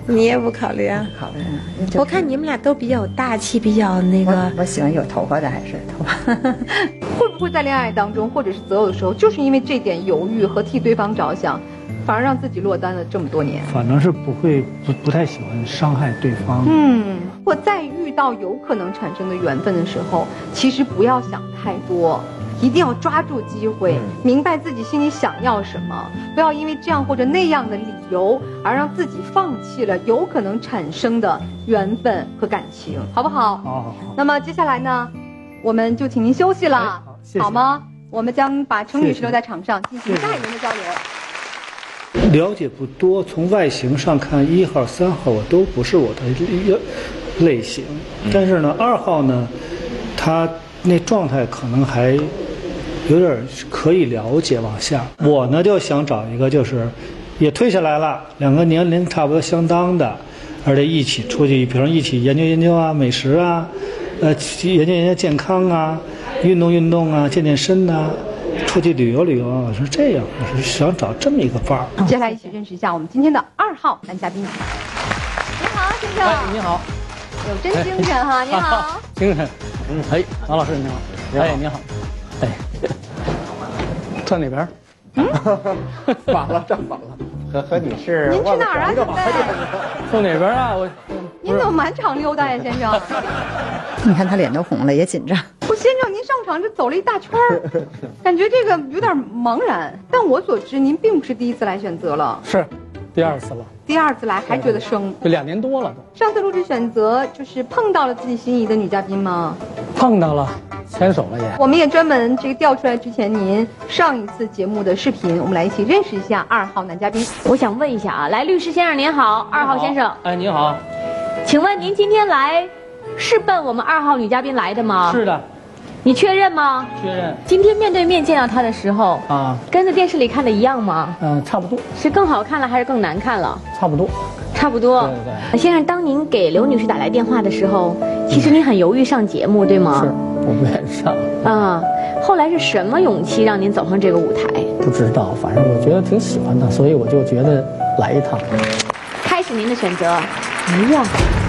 你也不考虑啊？ 考虑。 我看你们俩都比较大气，比较那个。 我喜欢有头发的，还是头发。 会不会在恋爱当中，或者是择偶的时候，就是因为这点犹豫和替对方着想，反而让自己落单了这么多年？ 反正是不太喜欢伤害对方。 我在遇到有可能产生的缘分的时候，其实不要想太多。一定要抓住机会，明白自己心里想要什么，不要因为这样或者那样的理由而让自己放弃了有可能产生的缘分和感情，好不好？ 好。 那么接下来呢，我们就请您休息了，好吗？我们将把程女士留在场上进行下一轮的交流。 了解不多，从外形上看，1号、3号我都不是我的类型，但是呢，2号呢，他那状态可能还有点可以了解往下。我呢就想找一个就是也退下来了，两个年龄差不多相当的，而且一起出去，比如一起研究研究啊，美食啊，研究研究健康啊，运动运动啊，健健身呐，出去旅游旅游啊。我说这样，我是想找这么一个伴儿。 接下来一起认识一下我们今天的2号男嘉宾。你好，先生。 哎，你好。 有真精神哈，你好。 精神。哎，王老师你好。哎，你好。哎，站哪边？ 反了，站反了。 何女士， 您去哪儿啊？现在？ 坐哪边啊？ 您怎么满场溜达呀，先生？ 你看他脸都红了，也紧张。 不，先生，您上场这走了一大圈儿，感觉这个有点茫然。但我所知，您并不是第一次来选择了。 是，第2次了。 第2次来还觉得生？ 这2年多了都。 上次录制选择就是碰到了自己心仪的女嘉宾吗？ 碰到了，牵手了也。 我们也专门调出来之前您上一次节目的视频，我们来一起认识一下2号男嘉宾。 我想问一下啊，来，律师先生您好，2号先生。 哎，您好。 请问您今天来是奔我们2号女嘉宾来的吗？ 是的。 你确认吗？ 确认。 今天面对面见到她的时候啊， 跟在电视里看的一样吗？ 差不多。 是更好看了还是更难看了？ 差不多。 差不多。 对对。 先生，当您给刘女士打来电话的时候，其实您很犹豫上节目，对吗？ 是，我不愿意上。 啊，后来是什么勇气让您走上这个舞台？ 不知道，反正我觉得挺喜欢的，所以我就觉得来一趟。 开始您的选择。哎呀，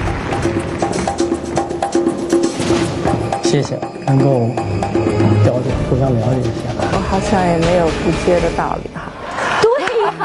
谢谢，能够了解，互相了解一下。 我好像也没有不接的道理哈。 对呀，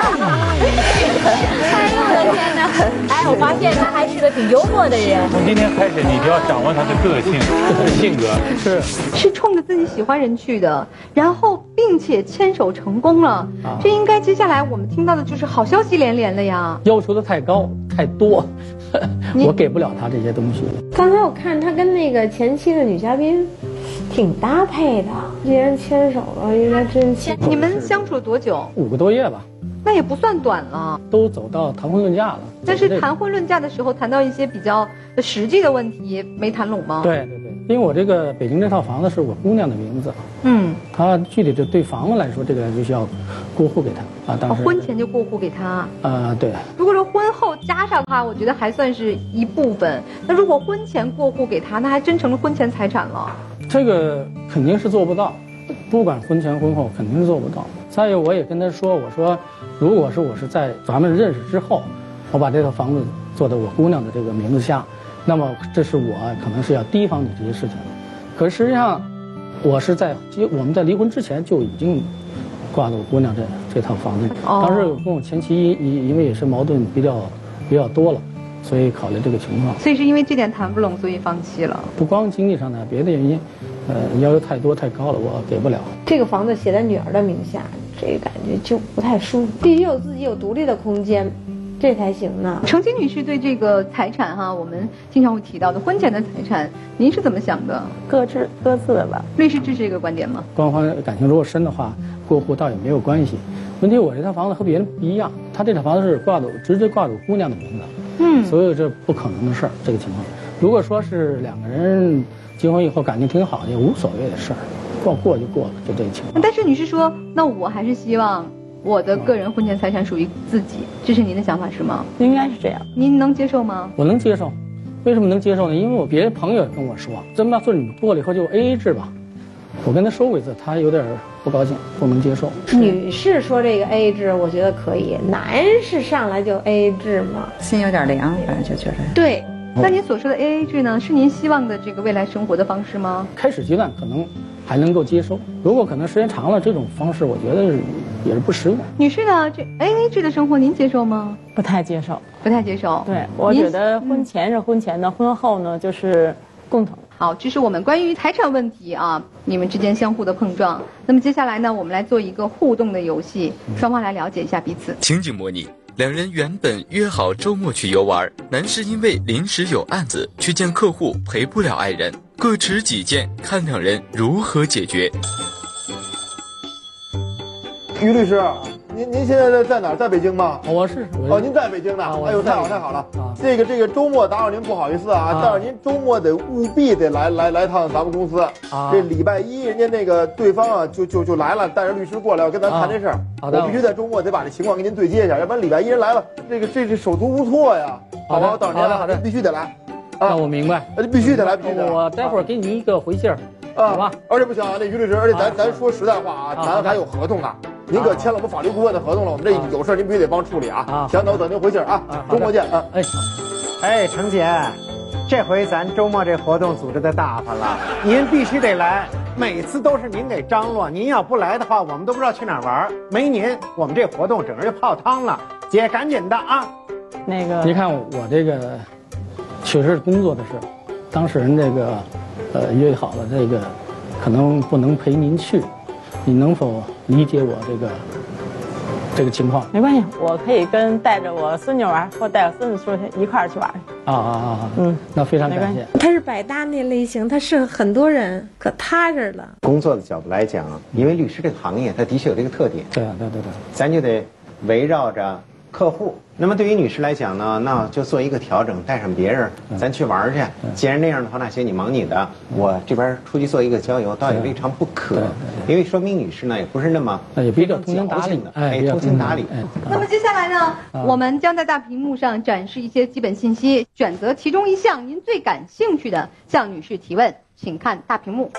哎呦我的天哪！哎，我发现他还是个挺幽默的人。 从今天开始，你就要掌握他的个性、性格。 是冲着自己喜欢人去的，然后并且牵手成功了。这应该接下来我们听到的就是好消息连连了呀。 要求的太高太多，我给不了他这些东西。 刚才我看他跟那个前期的女嘉宾挺搭配的，既然牵手了，应该真亲。 你们相处了多久 ？5个多月吧。 那也不算短了， 都走到谈婚论嫁了。 但是谈婚论嫁的时候，谈到一些比较实际的问题，没谈拢吗？ 对对对，因为我这个北京这套房子是我姑娘的名字，她具体就对房子来说，这个就需要过户给她啊。当时婚前就过户给她对。 如果说婚后加上她，我觉得还算是一部分。那如果婚前过户给她，那还真成了婚前财产了。 这个肯定是做不到，不管婚前婚后肯定是做不到。再有，我也跟她说，我说。如果是我是在咱们认识之后，我把这套房子做到我姑娘的这个名字下，那么这是我可能是要提防你这些事情。可是实际上，我们在离婚之前就已经挂到我姑娘这套房子。当时跟我前妻因为也是矛盾比较多了，所以考虑这个情况。 所以是因为这点谈不拢，所以放弃了。 不光经济上的，别的原因，要求太多太高了，我给不了。 这个房子写在女儿的名下。这个感觉就不太舒服，必须有自己有独立的空间，这才行呢。 程琦女士对这个财产哈，我们经常会提到的婚前的财产，您是怎么想的？ 各自的吧。 律师支持这个观点吗？ 双方感情如果深的话，过户倒也没有关系。问题我这套房子和别人不一样，他这套房子是直接挂着姑娘的名字，所以这不可能的事儿。这个情况，如果说是2个人结婚以后感情挺好的，也无所谓的事儿。过就过了，就这个情况。 但是女士说，那我还是希望我的个人婚前财产属于自己，这是您的想法是吗？ 应该是这样。 您能接受吗？ 我能接受，为什么能接受呢？因为我别的朋友跟我说，这么说你过了以后就 AA 制吧。我跟他说过一次，他有点不高兴，不能接受。 女士说这个 AA 制，我觉得可以，男士上来就 AA 制嘛， 心有点凉，反正就觉得。 对。 那您所说的 AA 制呢，是您希望的这个未来生活的方式吗？ 开始阶段可能还能够接受，如果可能时间长了，这种方式我觉得也是不实用。 女士呢，这 AA 制的生活您接受吗？ 不太接受， 不太接受。 对，我觉得婚前是婚前的，婚后呢就是共同。 好，这是我们关于财产问题啊，你们之间相互的碰撞。那么接下来呢，我们来做一个互动的游戏，双方来了解一下彼此。 情景模拟。两人原本约好周末去游玩，男士因为临时有案子去见客户，陪不了爱人，各持己见，看两人如何解决。 于律师，您现在在哪儿？在北京吗？ 我是。 哦，您在北京呢？哎呦，太好太好了！这个周末打扰您，不好意思啊，但是您周末得务必得来趟咱们公司。这礼拜一人家那个对方啊就来了，带着律师过来，要跟咱谈这事儿。我必须在周末得把这情况跟您对接一下，要不然礼拜一人来了，这手足无措呀。好吧，到时间了，好的，必须得来。 那我明白， 必须得来，必须得来。 我待会儿给你一个回信儿，好吧？ 而且不行啊，那于律师，而且咱说实在话啊，咱还有合同呢。您可签了我们法律顾问的合同了，我们这有事您必须得帮处理啊。行，等您回信啊，周末见啊。 哎，程姐，这回咱周末这活动组织的大发了，您必须得来，每次都是您给张罗，您要不来的话，我们都不知道去哪儿玩。没您，我们这活动整个就泡汤了。姐，赶紧的啊！ 那个， 你看我这个确实是工作的事，当事人这个约好了，这个可能不能陪您去，你能否理解我这个情况？ 没关系，我可以带着我孙女玩，或带我孙子一块儿去玩。 那非常感谢。 他是百搭那类型，他适合很多人，可踏实了。 工作的角度来讲，因为律师这个行业，它的确有这个特点。 对， 咱就得围绕着客户。那么对于女士来讲呢，那就做一个调整，带上别人，咱去玩去。既然那样的话，那行你忙你的，我这边出去做一个郊游，倒也未尝不可。因为说明女士呢也不是那么也比较通情达理的，通情达理。 那么接下来呢，我们将在大屏幕上展示一些基本信息，选择其中一项您最感兴趣的向女士提问，请看大屏幕。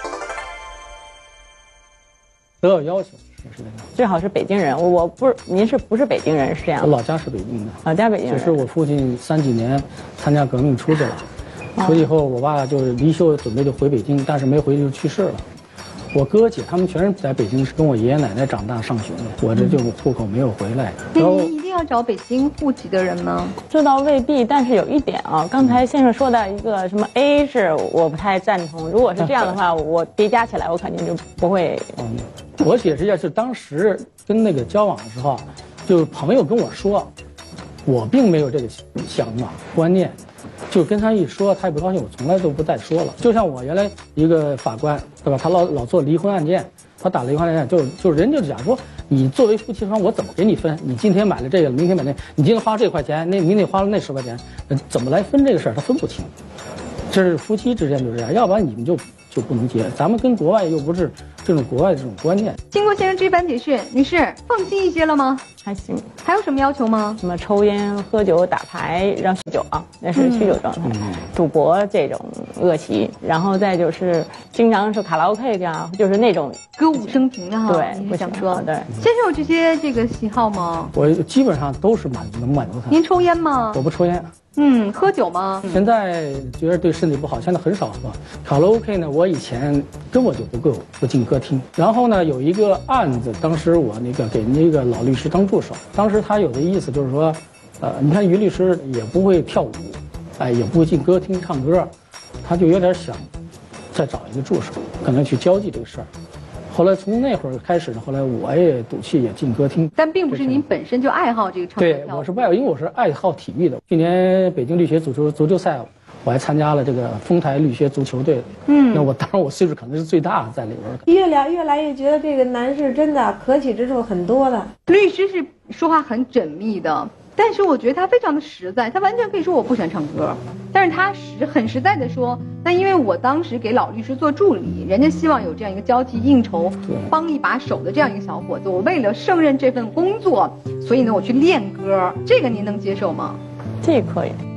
择偶要求。 最好是北京人，您不是北京人是这样？ 我老家是北京的， 老家北京人。 就是我父亲30几年参加革命出去了，出去以后我爸就是离休准备就回北京，但是没回就去世了。我哥姐他们全是在北京，是跟我爷爷奶奶长大上学的，我这就户口没有回来。 您一定要找北京户籍的人吗？ 这倒未必，但是有一点啊，刚才先生说到一个什么 AA 制，我不太赞同。如果是这样的话，我叠加起来，我肯定就不会。 我解释一下，就当时跟那个交往的时候，就朋友跟我说，我并没有这个想法观念，就跟他一说，他也不高兴，我从来都不再说了。就像我原来一个法官，对吧？他老做离婚案件，他打离婚案件，就人就讲说，你作为夫妻双方，我怎么给你分？你今天买了这个，明天买那，你今天花这块钱，明天花了那10块钱，怎么来分这个事儿？他分不清。这是夫妻之间就是这样，要不然你们就不能结。咱们跟国外又不是这种国外的这种观念。 经过先生这番解释，女士放心一些了吗？ 还行。 还有什么要求吗？ 什么抽烟、喝酒、打牌，让酗酒啊，那是酗酒状态。赌博这种恶习，然后再就是经常是卡拉 OK 这样，就是那种歌舞升平的哈。 对， 不想说。 对。 先生有这个喜好吗？ 我基本上都是能满足他。 您抽烟吗？ 我不抽烟。 喝酒吗？ 现在觉得对身体不好，现在很少喝。卡拉 OK 呢，我以前根本就不进歌厅。然后呢，有一个案子，当时我给那个老律师当助手，当时他有的意思就是说，你看于律师也不会跳舞，也不会进歌厅唱歌，他就有点想再找一个助手，可能去交际这个事儿。后来从那会儿开始呢，后来我也赌气也进歌厅， 但并不是您本身就爱好这个唱歌跳舞。 对，我是不爱，因为我是爱好体育的。去年北京律协足球赛，我还参加了这个丰台律协足球队。那当然我岁数可能是最大的在里边。 越来越觉得这个男士真的可取之处很多的。 律师是说话很缜密的。但是我觉得他非常的实在，他完全可以说我不喜欢唱歌，但是他很实在的说，那因为我当时给老律师做助理，人家希望有这样一个交际应酬、帮一把手的这样一个小伙子，我为了胜任这份工作，所以呢我去练歌，这个您能接受吗？ 这可以。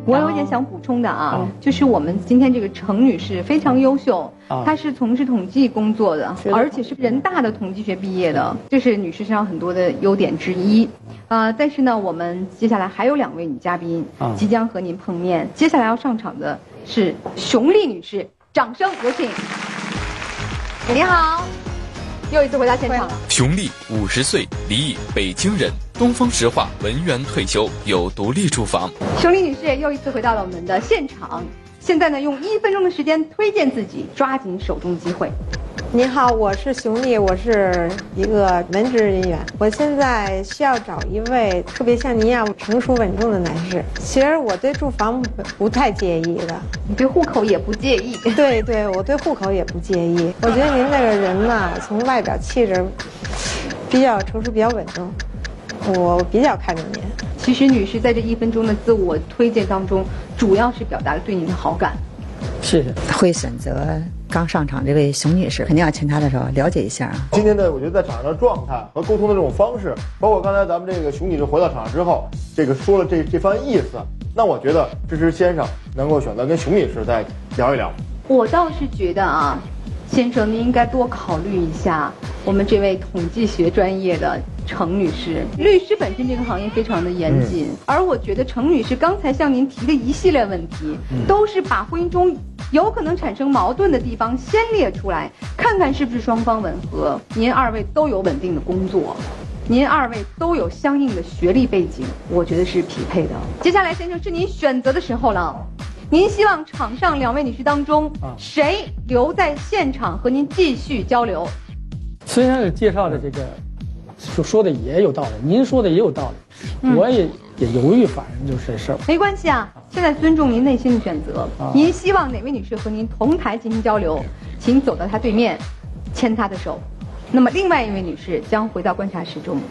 我有一点想补充的啊，就是我们今天这个程女士非常优秀，她是从事统计工作的，而且是人大的统计学毕业的，这是女士身上很多的优点之一。但是呢，我们接下来还有2位女嘉宾即将和您碰面，接下来要上场的是熊丽女士，掌声有请。你好，又一次回到现场了。 熊丽50岁，离异，北京人，东方石化文员退休，有独立住房。 熊丽女士又一次回到了我们的现场，现在呢，用1分钟的时间推荐自己，抓紧手中机会。 你好，我是熊丽，我是一个文职人员。我现在需要找一位特别像您一样成熟稳重的男士。其实我对住房不太介意的， 你对户口也不介意？ 对，我对户口也不介意。我觉得您这个人呢，从外表气质比较成熟，比较稳重，我比较看重您。 其实女士在这1分钟的自我推荐当中，主要是表达了对您的好感。 谢谢。 会选择刚上场这位熊女士，肯定要请她的时候了解一下啊。 今天呢，我觉得在场上的状态和沟通的这种方式，包括刚才咱们这个熊女士回到场上之后，这个说了这番意思，那我觉得芝芝先生能够选择跟熊女士再聊一聊。 我倒是觉得啊，先生您应该多考虑一下我们这位统计学专业的程女士。律师本身这个行业非常的严谨，而我觉得程女士刚才向您提的一系列问题，都是把婚姻中有可能产生矛盾的地方先列出来，看看是不是双方吻合。您2位都有稳定的工作，您2位都有相应的学历背景，我觉得是匹配的。接下来先生是您选择的时候了，您希望场上2位女士当中，谁留在现场和您继续交流？ 孙先生介绍的这个说的也有道理，您说的也有道理，我也犹豫，反正就是这事儿。 没关系啊，现在尊重您内心的选择。您希望哪位女士和您同台进行交流，请走到她对面，牵她的手。那么另外一位女士将回到观察室中。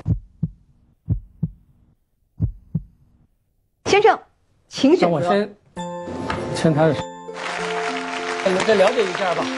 先生，请选择。 我先牵她的手，再了解一下吧。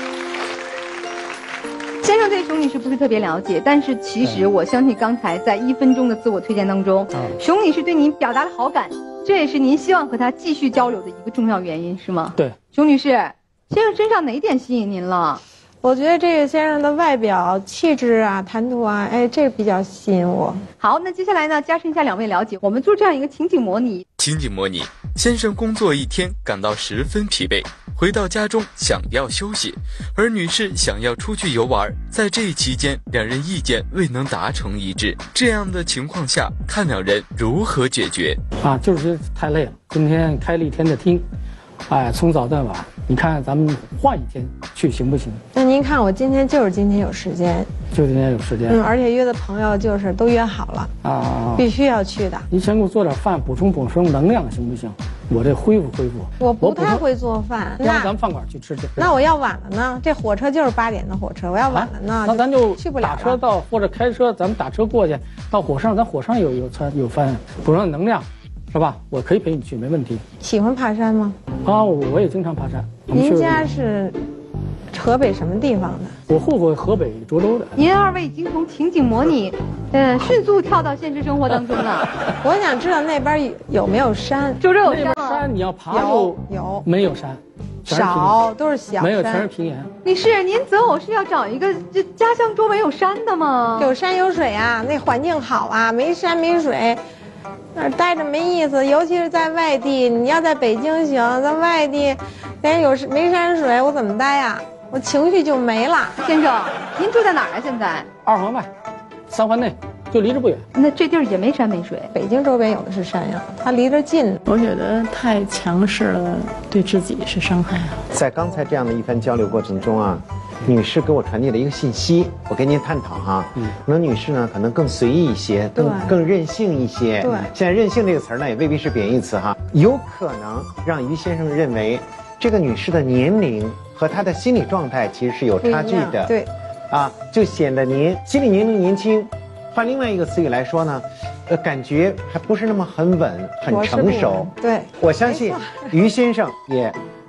先生对熊女士不是特别了解，但是其实我相信刚才在1分钟的自我推荐当中，熊女士对您表达了好感，这也是您希望和她继续交流的一个重要原因，是吗？ 对， 熊女士，先生身上哪一点吸引您了？ 我觉得这个先生的外表、气质啊、谈吐啊，这个比较吸引我。 好，那接下来呢，加深一下2位了解，我们做这样一个情景模拟。 情景模拟，先生工作1天感到十分疲惫，回到家中想要休息，而女士想要出去游玩，在这期间2人意见未能达成一致，这样的情况下，看2人如何解决。 就是太累了，今天开了1天的厅，从早到晚，你看咱们换1天去行不行？ 那您看我今天有时间， 就今天有时间， 而且约的朋友就是都约好了必须要去的。 你先给我做点饭，补充能量，行不行？我这恢复。 我不太会做饭， 那咱们饭馆去吃去。 那我要晚了呢？这火车就是8点的火车，我要晚了呢， 那咱就去不了。 打车到或者开车，咱们打车过去到火车上，咱火车上有餐有饭，补充能量。是吧？我可以陪你去，没问题。 喜欢爬山吗？ 我也经常爬山。 您家是河北什么地方的？ 我户口河北涿州的。 您2位已经从情景模拟，迅速跳到现实生活当中了。 我想知道那边有没有山？ 涿州有山吗？ 山你要爬有没有山？ 少都是小山， 没有，全是平原。 女士，您择偶是要找一个家乡周围有山的吗？ 有山有水啊，那环境好啊，没山没水。那待着没意思，尤其是在外地。你要在北京行，在外地，连没山水，我怎么待呀？我情绪就没了。 先生，您住在哪儿啊？现在 2环外，3环内，就离着不远。 那这地儿也没山没水。 北京周边有的是山呀，它离着近。 我觉得太强势了，对自己是伤害啊。 在刚才这样的一番交流过程中啊，女士给我传递了一个信息，我跟您探讨哈。可能女士呢，可能更随意一些，更任性一些。 对， 现在任性这个词儿呢，也未必是贬义词哈，有可能让于先生认为这个女士的年龄和她的心理状态其实是有差距的。 对， 就显得您心理年龄年轻。换另外一个词语来说呢，感觉还不是那么很稳、很成熟。 对， 我相信于先生也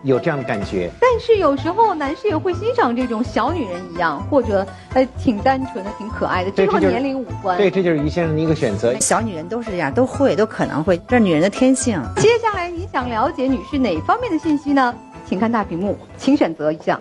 有这样的感觉。 但是有时候男士也会欣赏这种小女人一样，或者挺单纯的、挺可爱的，这和年龄无关。 对，这就是于先生的一个选择。 小女人都是这样，都可能会，这是女人的天性。 接下来你想了解女士哪方面的信息呢？请看大屏幕，请选择一项。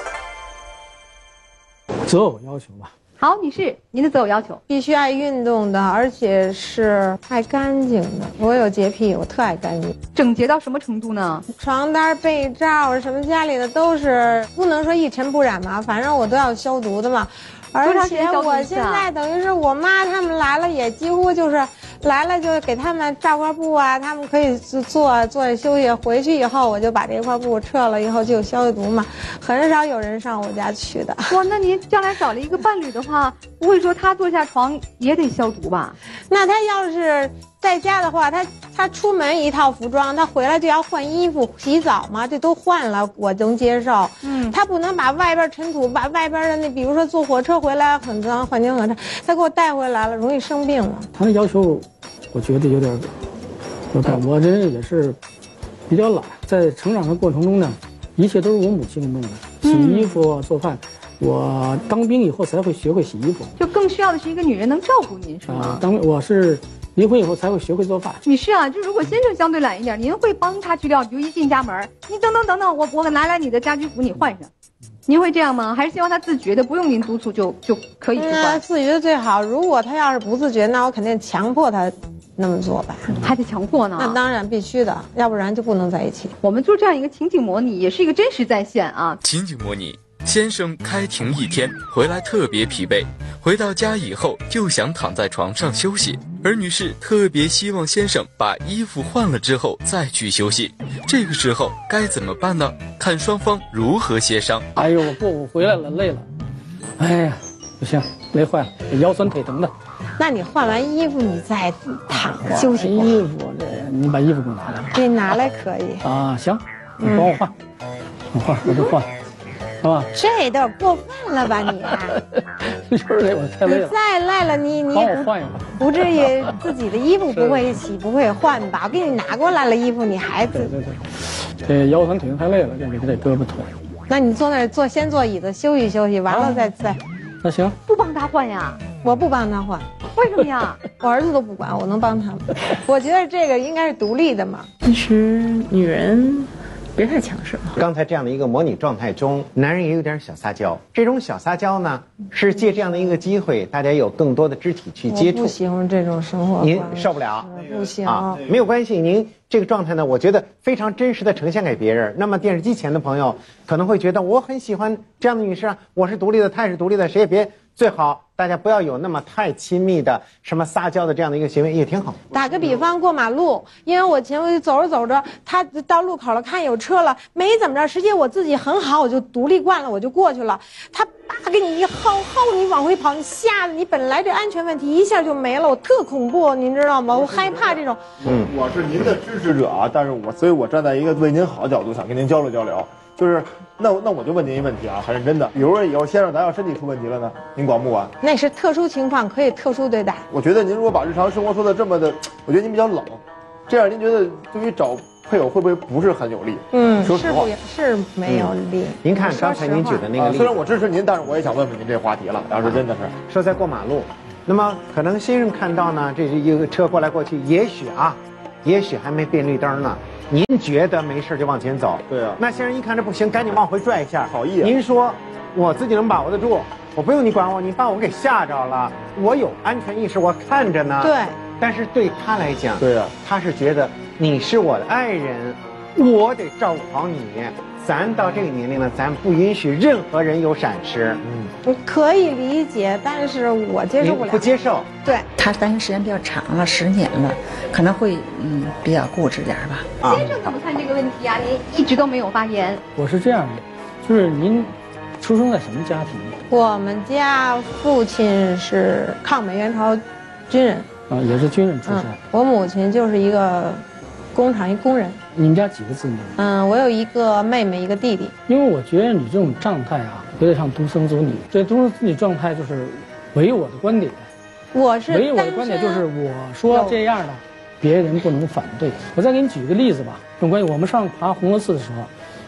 择偶要求吧。 好，女士，您的择偶要求必须爱运动的，而且是爱干净的。我有洁癖，我特爱干净。 整洁到什么程度呢？ 床单、被罩什么家里的都是，不能说一尘不染嘛，反正我都要消毒的嘛。而且我现在等于是我妈他们来了，也几乎就是来了就给他们炸块布啊，他们可以坐着休息。回去以后我就把这块布撤了，以后就有消毒嘛，很少有人上我家去的。 哇，那您将来找了一个伴侣的话，不会说他坐下床也得消毒吧？ 那他要是在家的话，他出门一套服装，他回来就要换衣服、洗澡嘛，这都换了，我能接受。他不能把外边尘土，把外边的那，比如说坐火车回来很脏，环境很差，他给我带回来了，容易生病了。 他的要求，我觉得有点，我这人也是比较懒，在成长的过程中呢，一切都是我母亲给弄的，洗衣服、做饭。我当兵以后才会学会洗衣服， 就更需要的是一个女人能照顾您，是吗？ 我是离婚以后才会学会做饭。 女士啊，就如果先生相对懒一点，您会帮他去撂，比如一进家门，你等，我拿来你的家居服，你换上。您会这样吗？还是希望他自觉的，不用您督促就可以去换？ 自觉的最好。如果他要是不自觉，那我肯定强迫他那么做吧。 还得强迫呢？ 那当然必须的，要不然就不能在一起。 我们做这样一个情景模拟，也是一个真实在线啊。 情景模拟。先生开庭一天回来特别疲惫，回到家以后就想躺在床上休息，而女士特别希望先生把衣服换了之后再去休息。这个时候该怎么办呢？看双方如何协商。 哎呦，我回来了，累了。哎呀，不行，累坏了，腰酸腿疼的。 那你换完衣服你再躺着休息。 衣服你把衣服给我拿来。 给你拿来可以。 啊，行，你帮我换，我就换。啊， 这有点过分了吧你？ 就是累，我太累了。 你再累了，你帮我换一换， 不至于自己的衣服不会洗不会换吧？我给你拿过来了衣服，你还对，这腰酸腿疼太累了，这胳膊腿。 那你坐那儿先坐椅子休息休息，完了再。 那行， 不帮他换呀？ 我不帮他换， 为什么呀？ 我儿子都不管，我能帮他吗？我觉得这个应该是独立的嘛。 其实女人别太强势了。 刚才这样的一个模拟状态中，男人也有点小撒娇。这种小撒娇呢，是借这样的一个机会，大家有更多的肢体去接触。 我不喜欢这种生活， 您受不了， 不行啊，没有关系。您这个状态呢，我觉得非常真实的呈现给别人。那么电视机前的朋友可能会觉得我很喜欢这样的女士啊，我是独立的，她也是独立的，谁也别。最好大家不要有那么太亲密的什么撒娇的这样的一个行为，也挺好。 打个比方，过马路，因为我前回走着走着，他到路口了，看有车了，没怎么着，实际我自己很好，我就独立惯了，我就过去了。他叭给你一薅你往回跑，你吓得你本来这安全问题一下就没了，我特恐怖，您知道吗？我害怕这种。 我是您的支持者啊，但是所以我站在一个为您好的角度，想跟您交流交流。就是那我就问您一个问题啊，很认真的。比如说以后先生咱要身体出问题了呢，您管不管？ 那是特殊情况，可以特殊对待。 我觉得您如果把日常生活说的这么的，我觉得您比较冷，这样您觉得对于找配偶会不会不是很有利？说实话是没有利。 您看刚才您举的那个例子， 虽然我支持您，但是我也想问问您这话题了。要是真的是说在过马路，那么可能先生看到呢，这是一个车过来过去，也许还没变绿灯呢。您觉得没事就往前走， 对啊。 那先生一看这不行，赶紧往回拽一下， 好意啊。 您说我自己能把握得住，我不用你管我，你把我给吓着了，我有安全意识，我看着呢。 对。 但是对他来讲， 对啊， 他是觉得你是我的爱人，我得照顾好你。咱到这个年龄了，咱不允许任何人有闪失。 可以理解，但是我接受不了。 不接受。 对， 他单身时间比较长了，10年了，可能会比较固执点吧。 先生怎么看这个问题啊？您一直都没有发言。 我是这样的，就是您出生在什么家庭？ 我们家父亲是抗美援朝军人。 也是军人出身。 我母亲就是一个工厂一工人。 你们家几个子女？ 我有一个妹妹，一个弟弟。 因为我觉得你这种状态啊，有点像独生子女。这独生子女状态就是唯我的观点。唯我的观点就是我说这样的，别人不能反对。我再给你举一个例子吧，这种关系。我们上爬红螺寺的时候，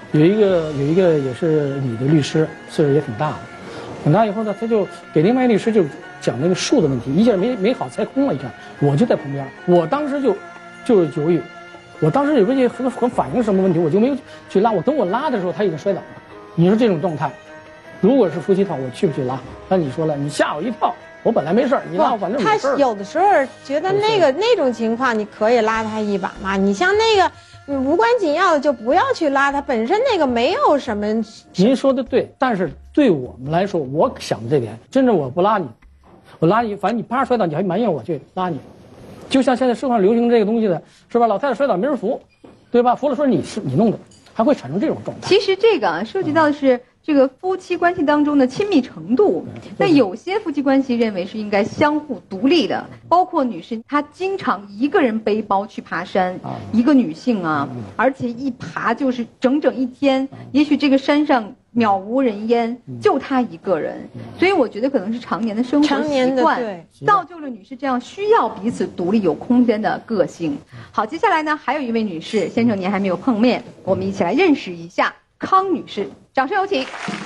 有一个也是女的律师，岁数也挺大的，很大以后呢，他就给另外一律师就讲那个数的问题，一下没好猜空了一下，我就在旁边，我当时就犹豫，我当时有个很反映什么问题，我就没有去拉，我等我拉的时候他已经摔倒了。你说这种状态，如果是夫妻档，我去不去拉？那你说了，你吓我一跳，我本来没事儿，你拉我反正没事儿。 他有的时候觉得那种情况，你可以拉他一把嘛。你像那个你无关紧要的就不要去拉他，本身那个没有什么。 您说的对，但是对我们来说，我想这点，真正我不拉你，我拉你，反正你啪摔倒，你还埋怨我去拉你，就像现在社会上流行这个东西的，是吧？老太太摔倒没人扶，对吧？扶了说你弄的，还会产生这种状态。 其实这个涉及到的是这个夫妻关系当中的亲密程度。那有些夫妻关系认为是应该相互独立的，包括女士，她经常一个人背包去爬山，一个女性啊，而且一爬就是整整一天，也许这个山上渺无人烟，就她一个人。所以我觉得可能是常年的生活习惯造就了女士这样需要彼此独立有空间的个性。好，接下来呢还有一位女士，先生您还没有碰面，我们一起来认识一下康女士，掌声有请。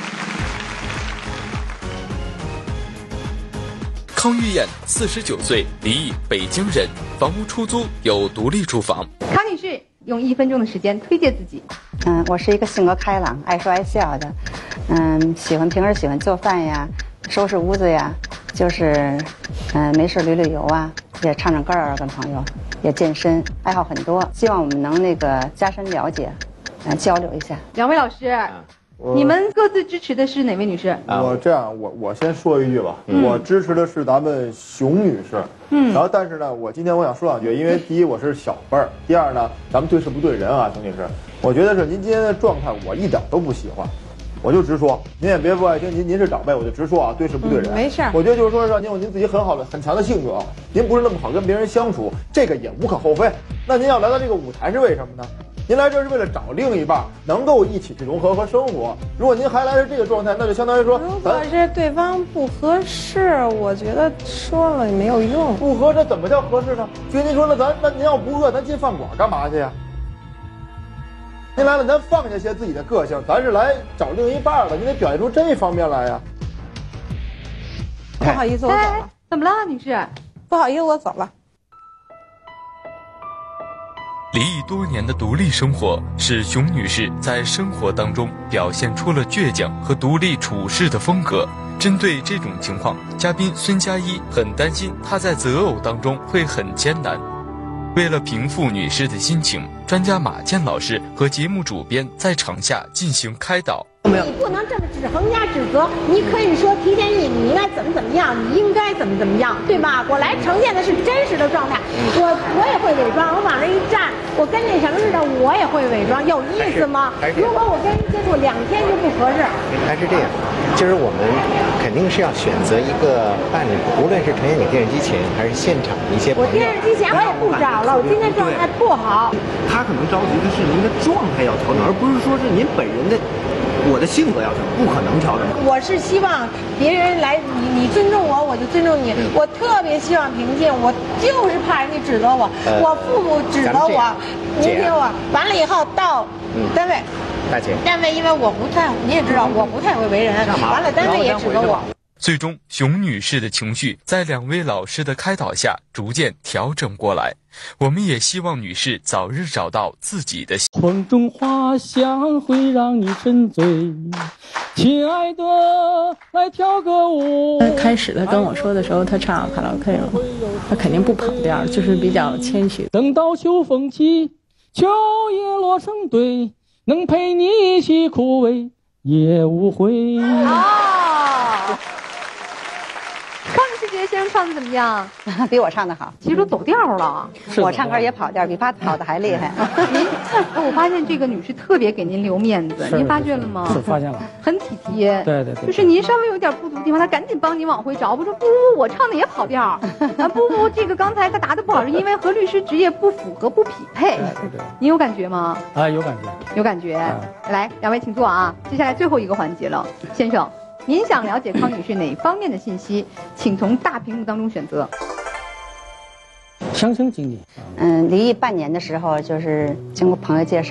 康玉燕，49岁，离异，北京人，房屋出租，有独立住房。 康女士用1分钟的时间推荐自己。 我是一个性格开朗、爱说爱笑的，平时喜欢做饭呀，收拾屋子呀，就是没事旅游啊，也唱歌啊，跟朋友也健身，爱好很多。希望我们能加深了解，交流一下。 两位老师。你们各自支持的是哪位女士？ 我先说一句吧，我支持的是咱们熊女士。然后但是呢，今天我想说两句，因为第一我是小辈儿，第二呢，咱们对事不对人啊，熊女士，我觉得是您今天的状态我一点都不喜欢，我就直说，您也别不爱听，您是长辈，我就直说啊，对事不对人。 没事。 我觉得就是说让您有您自己很强的性格，您不是那么好跟别人相处，这个也无可厚非。那您要来到这个舞台是为什么呢？您来这是为了找另一半，能够一起去融合和生活。如果您还来是这个状态，那就相当于说， 如果是对方不合适，我觉得说了也没有用。 不合适怎么叫合适呢？就您说那您要不饿，咱进饭馆干嘛去呀？您来了，咱放下些自己的个性，咱是来找另一半的，您得表现出这方面来呀。 不好意思，我走了。 怎么了，女士？ 不好意思，我走了。 离异多年的独立生活，使熊女士在生活当中表现出了倔强和独立处事的风格。针对这种情况，嘉宾孙佳一很担心她在择偶当中会很艰难。为了平复女士的心情，专家马健老师和节目主编在场下进行开导。 你不能这么只横加指责，你可以说提点你应该怎么样，你应该怎么样，对吧？我来呈现的是真实的状态，我也会伪装，我往这一站，我跟那什么似的，我也会伪装，有意思吗？如果我跟人接触2天就不合适， 还是这样，就是我们肯定是要选择一个伴侣，无论是呈现给电视机前还是现场的一些朋友。 我电视机前我也不找了，我今天状态不好。 他可能着急的是您的状态要调整，而不是说是您本人的。我的性格要调整，不可能调整。 我是希望别人来，你尊重我，我就尊重你。我特别希望平静，我就是怕人家指责我，我父母指责我，您听我。完了以后到单位， 大姐， 单位因为我不太，你也知道我不太会为人，完了单位也指责我。 最终，熊女士的情绪在2位老师的开导下逐渐调整过来。我们也希望女士早日找到自己的风中花香会让你沉醉，亲爱的，来跳个舞。 开始他跟我说的时候，他唱卡拉 OK 了，他肯定不跑调，就是比较谦虚。 等到秋风起，秋叶落成堆，能陪你一起枯萎也无悔。 先生唱的怎么样？ 比我唱的好， 其实都走调了。 我唱歌也跑调，比他跑的还厉害。 我发现这个女士特别给您留面子，您发觉了吗？ 是发现了， 很体贴。 对， 就是您稍微有点不足的地方，她赶紧帮您往回找。我说不，我唱的也跑调啊，不，这个刚才他答的不好，是因为和律师职业不符合、不匹配。 对， 您有感觉吗？ 有感觉， 有感觉。来，2位请坐啊。接下来最后一个环节了，先生。您想了解康女士哪方面的信息，请从大屏幕当中选择。 相亲经历。 离异半年的时候，就是经过朋友介绍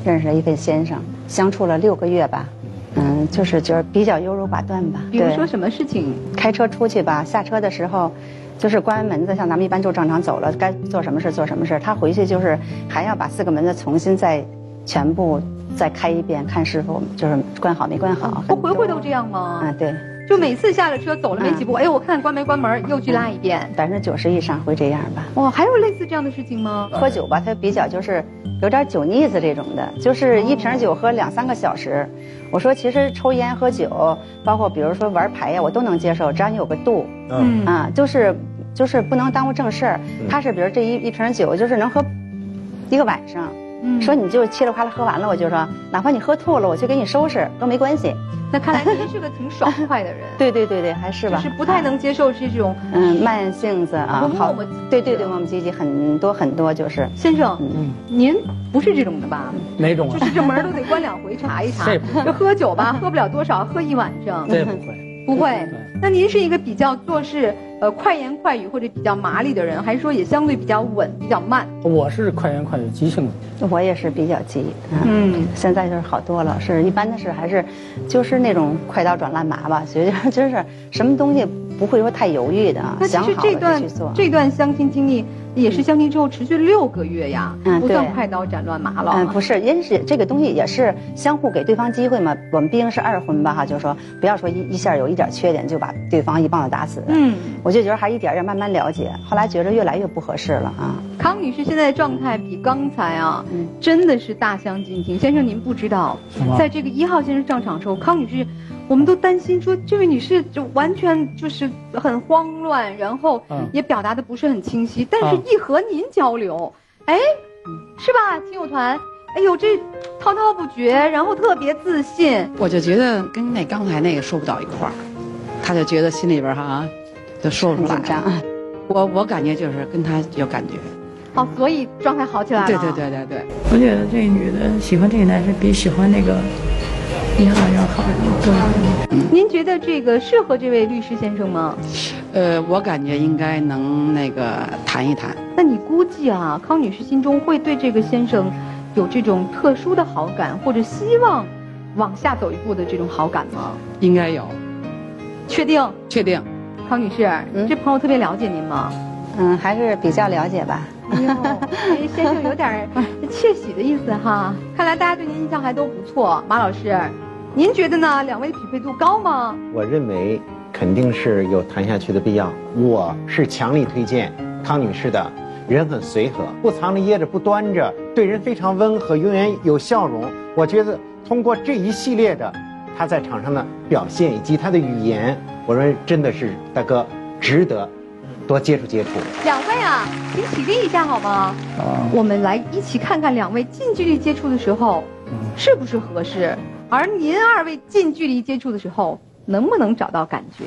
认识了一位先生，相处了6个月吧。就是觉得比较优柔寡断吧。 比如说什么事情？ 开车出去吧，下车的时候，就是关完门子，像咱们一般就正常走了，该做什么事做什么事。他回去就是还要把4个门子重新再全部再开一遍，看师傅就是关好没关好。 回都这样吗？ 对。 就每次下了车走了没几步，哎，我看关没关门，又去拉一遍。 90%以上会这样吧。 哇，还有类似这样的事情吗？ 喝酒吧，他比较就是有点酒腻子这种的，就是1瓶酒喝2-3个小时。我说其实抽烟喝酒，包括比如说玩牌呀，我都能接受，只要你有个度。就是不能耽误正事儿。他是比如这一瓶酒就是能喝1个晚上。说你就嘁哩呱啦喝完了，我就说哪怕你喝吐了，我去给你收拾都没关系。 那看来您是个挺爽快的人。 对，还是吧。 就是不太能接受这种慢性子啊，好，对，磨磨唧唧很多就是。 先生，您不是这种的吧？ 哪种啊？ 就是这门都得关2回查一查。就喝酒吧，喝不了多少，喝1晚上。 这不会。 不会。那您是一个比较做事快言快语或者比较麻利的人，还是说也相对比较稳、比较慢？ 我是快言快语、急性子。 我也是比较急。现在就是好多了，是一般的是还是就是那种快刀斩乱麻吧，所以真是什么东西不会说太犹豫的，想好了就去做。 这段相亲经历也是相亲之后持续6个月呀，不算快刀斩乱麻了。 不是，因是这个东西也是相互给对方机会嘛。我们毕竟是2婚吧哈，就是说不要说一下有一点缺点就把对方一棒子打死。我就觉得还一点要慢慢了解，后来觉得越来越不合适了啊。 康女士现在的状态比刚才啊，真的是大相径庭。先生，您不知道，在这个1号先生上场的时候，康女士。我们都担心说，这位女士就完全就是很慌乱，然后也表达的不是很清晰。但是一和您交流，哎，是吧，亲友团？哎呦，这滔滔不绝，然后特别自信。 我就觉得跟刚才那个说不到一块儿，他就觉得心里边就说不出来。我感觉就是跟他有感觉。 哦，所以状态好起来了。 对。 我觉得这女的喜欢这个男生比喜欢那个1号要好多。 您觉得这个适合这位律师先生吗？ 我感觉应该能谈一谈。 那你估计啊，康女士心中会对这个先生有这种特殊的好感，或者希望往下走一步的这种好感吗？ 应该有。 确定？ 确定。 康女士，这朋友特别了解您吗？ 还是比较了解吧。 哎呦，先生有点窃喜的意思哈。看来大家对您印象还都不错。马老师，您觉得呢？2位匹配度高吗？ 我认为肯定是有谈下去的必要。我是强力推荐康女士的，人很随和，不藏着掖着，不端着，对人非常温和，永远有笑容。我觉得通过这一系列的她在场上的表现以及她的语言，我认为真的是大哥值得多接触。2 位啊，请起立一下好吗？我们来一起看看2位近距离接触的时候是不是合适，而您2位近距离接触的时候能不能找到感觉。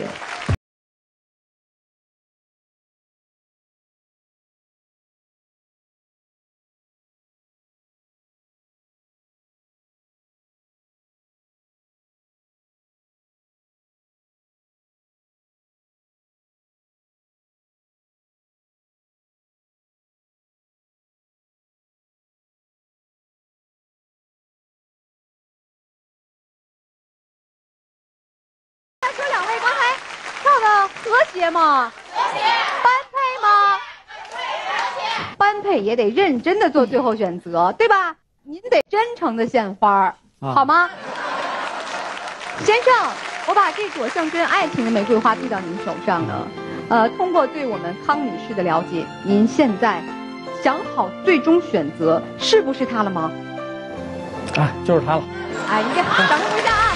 说2位刚才跳的和谐吗？和谐。般配吗？般配也得认真的做最后选择，对吧？您得真诚的献花，好吗？先生，我把这朵象征爱情的玫瑰花递到您手上了。通过对我们康女士的了解，您现在想好最终选择是不是她了吗？ 就是她了。 哎，你给掌声鼓掌啊！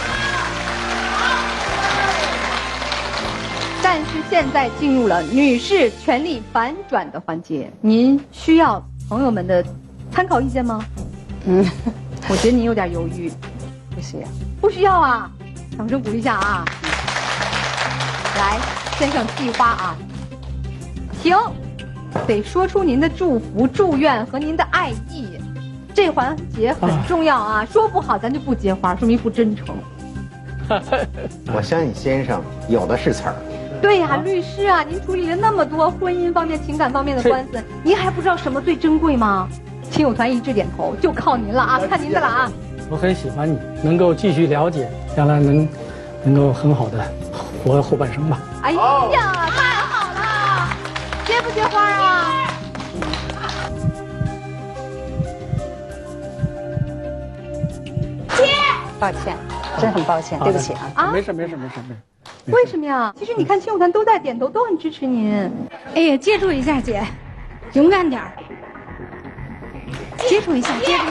但是现在进入了女士权力反转的环节，您需要朋友们的参考意见吗？我觉得您有点犹豫。不需要啊，掌声鼓励一下啊！来，先生递花啊，停，得说出您的祝福、祝愿和您的爱意，这环节很重要啊！说不好咱就不接花，说明不真诚。 我相信先生有的是词儿。 对呀，律师啊，您处理了那么多婚姻方面、情感方面的官司，您还不知道什么最珍贵吗？ 亲友团一致点头，就靠您了啊！看您的了啊！ 我很喜欢你，能够继续了解，将来能够很好的活后半生吧。 哎呀，太好了！接不接花啊？ 接。抱歉，真很抱歉，对不起啊。 啊，没事。 为什么呀？其实你看亲友团都在点头，都很支持您。 哎呀，接触一下姐，勇敢点儿。接触一下。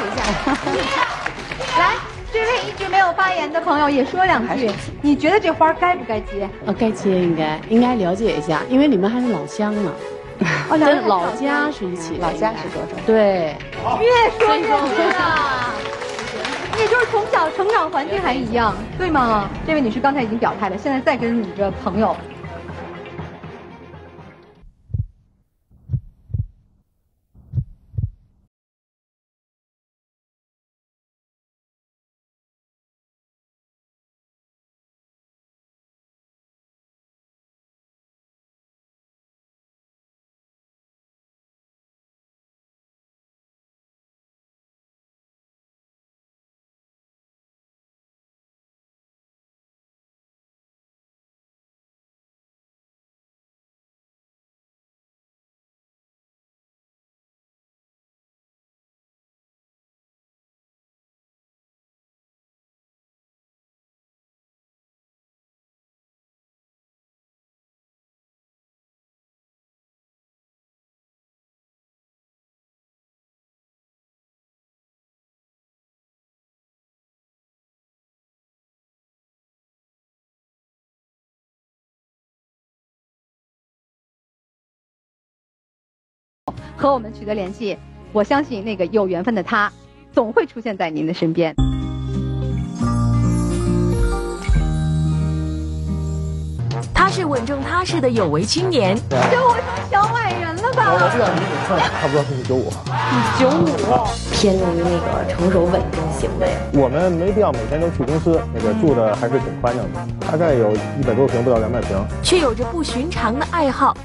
来，这位一直没有发言的朋友也说两句，你觉得这花该不该接？ 该接，应该了解一下，因为你们还是老乡嘛。 哦， 跟老家是一起， 老家是涿州。 对， 越说越对了。也就是从小成长环境还一样，对吗？这位女士刚才已经表态了，现在再跟你这朋友。和我们取得联系，我相信那个有缘分的他，总会出现在您的身边。 他是稳重踏实的有为青年。 这我成小矮人了吧？ 我这样你看，差不多是95。 95， 偏重于那个成熟稳重型的呀。 我们没必要每天都去公司，住的还是挺宽敞的，大概有100多平，不到200平， 却有着不寻常的爱好。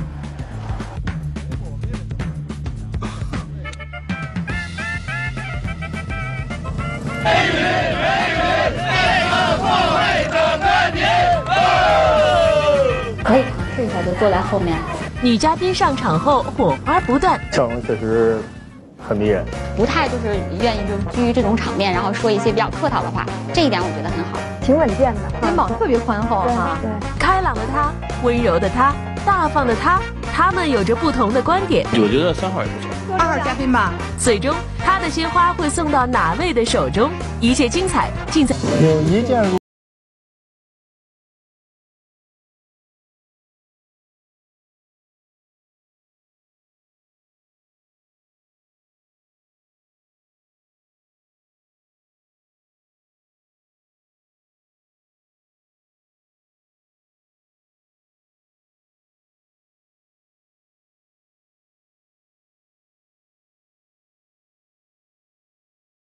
可以尝试一下，就坐在后面。 女嘉宾上场后火花不断， 笑容确实很迷人， 不太就是愿意就居于这种场面，然后说一些比较客套的话，这一点我觉得很好， 挺稳健的，肩膀特别宽厚哈。 对， 开朗的他，温柔的他，大方的他，他们有着不同的观点。 我觉得3号也不错。 2号嘉宾吧。 最终，他的鲜花会送到哪位的手中？一切精彩尽在有一件。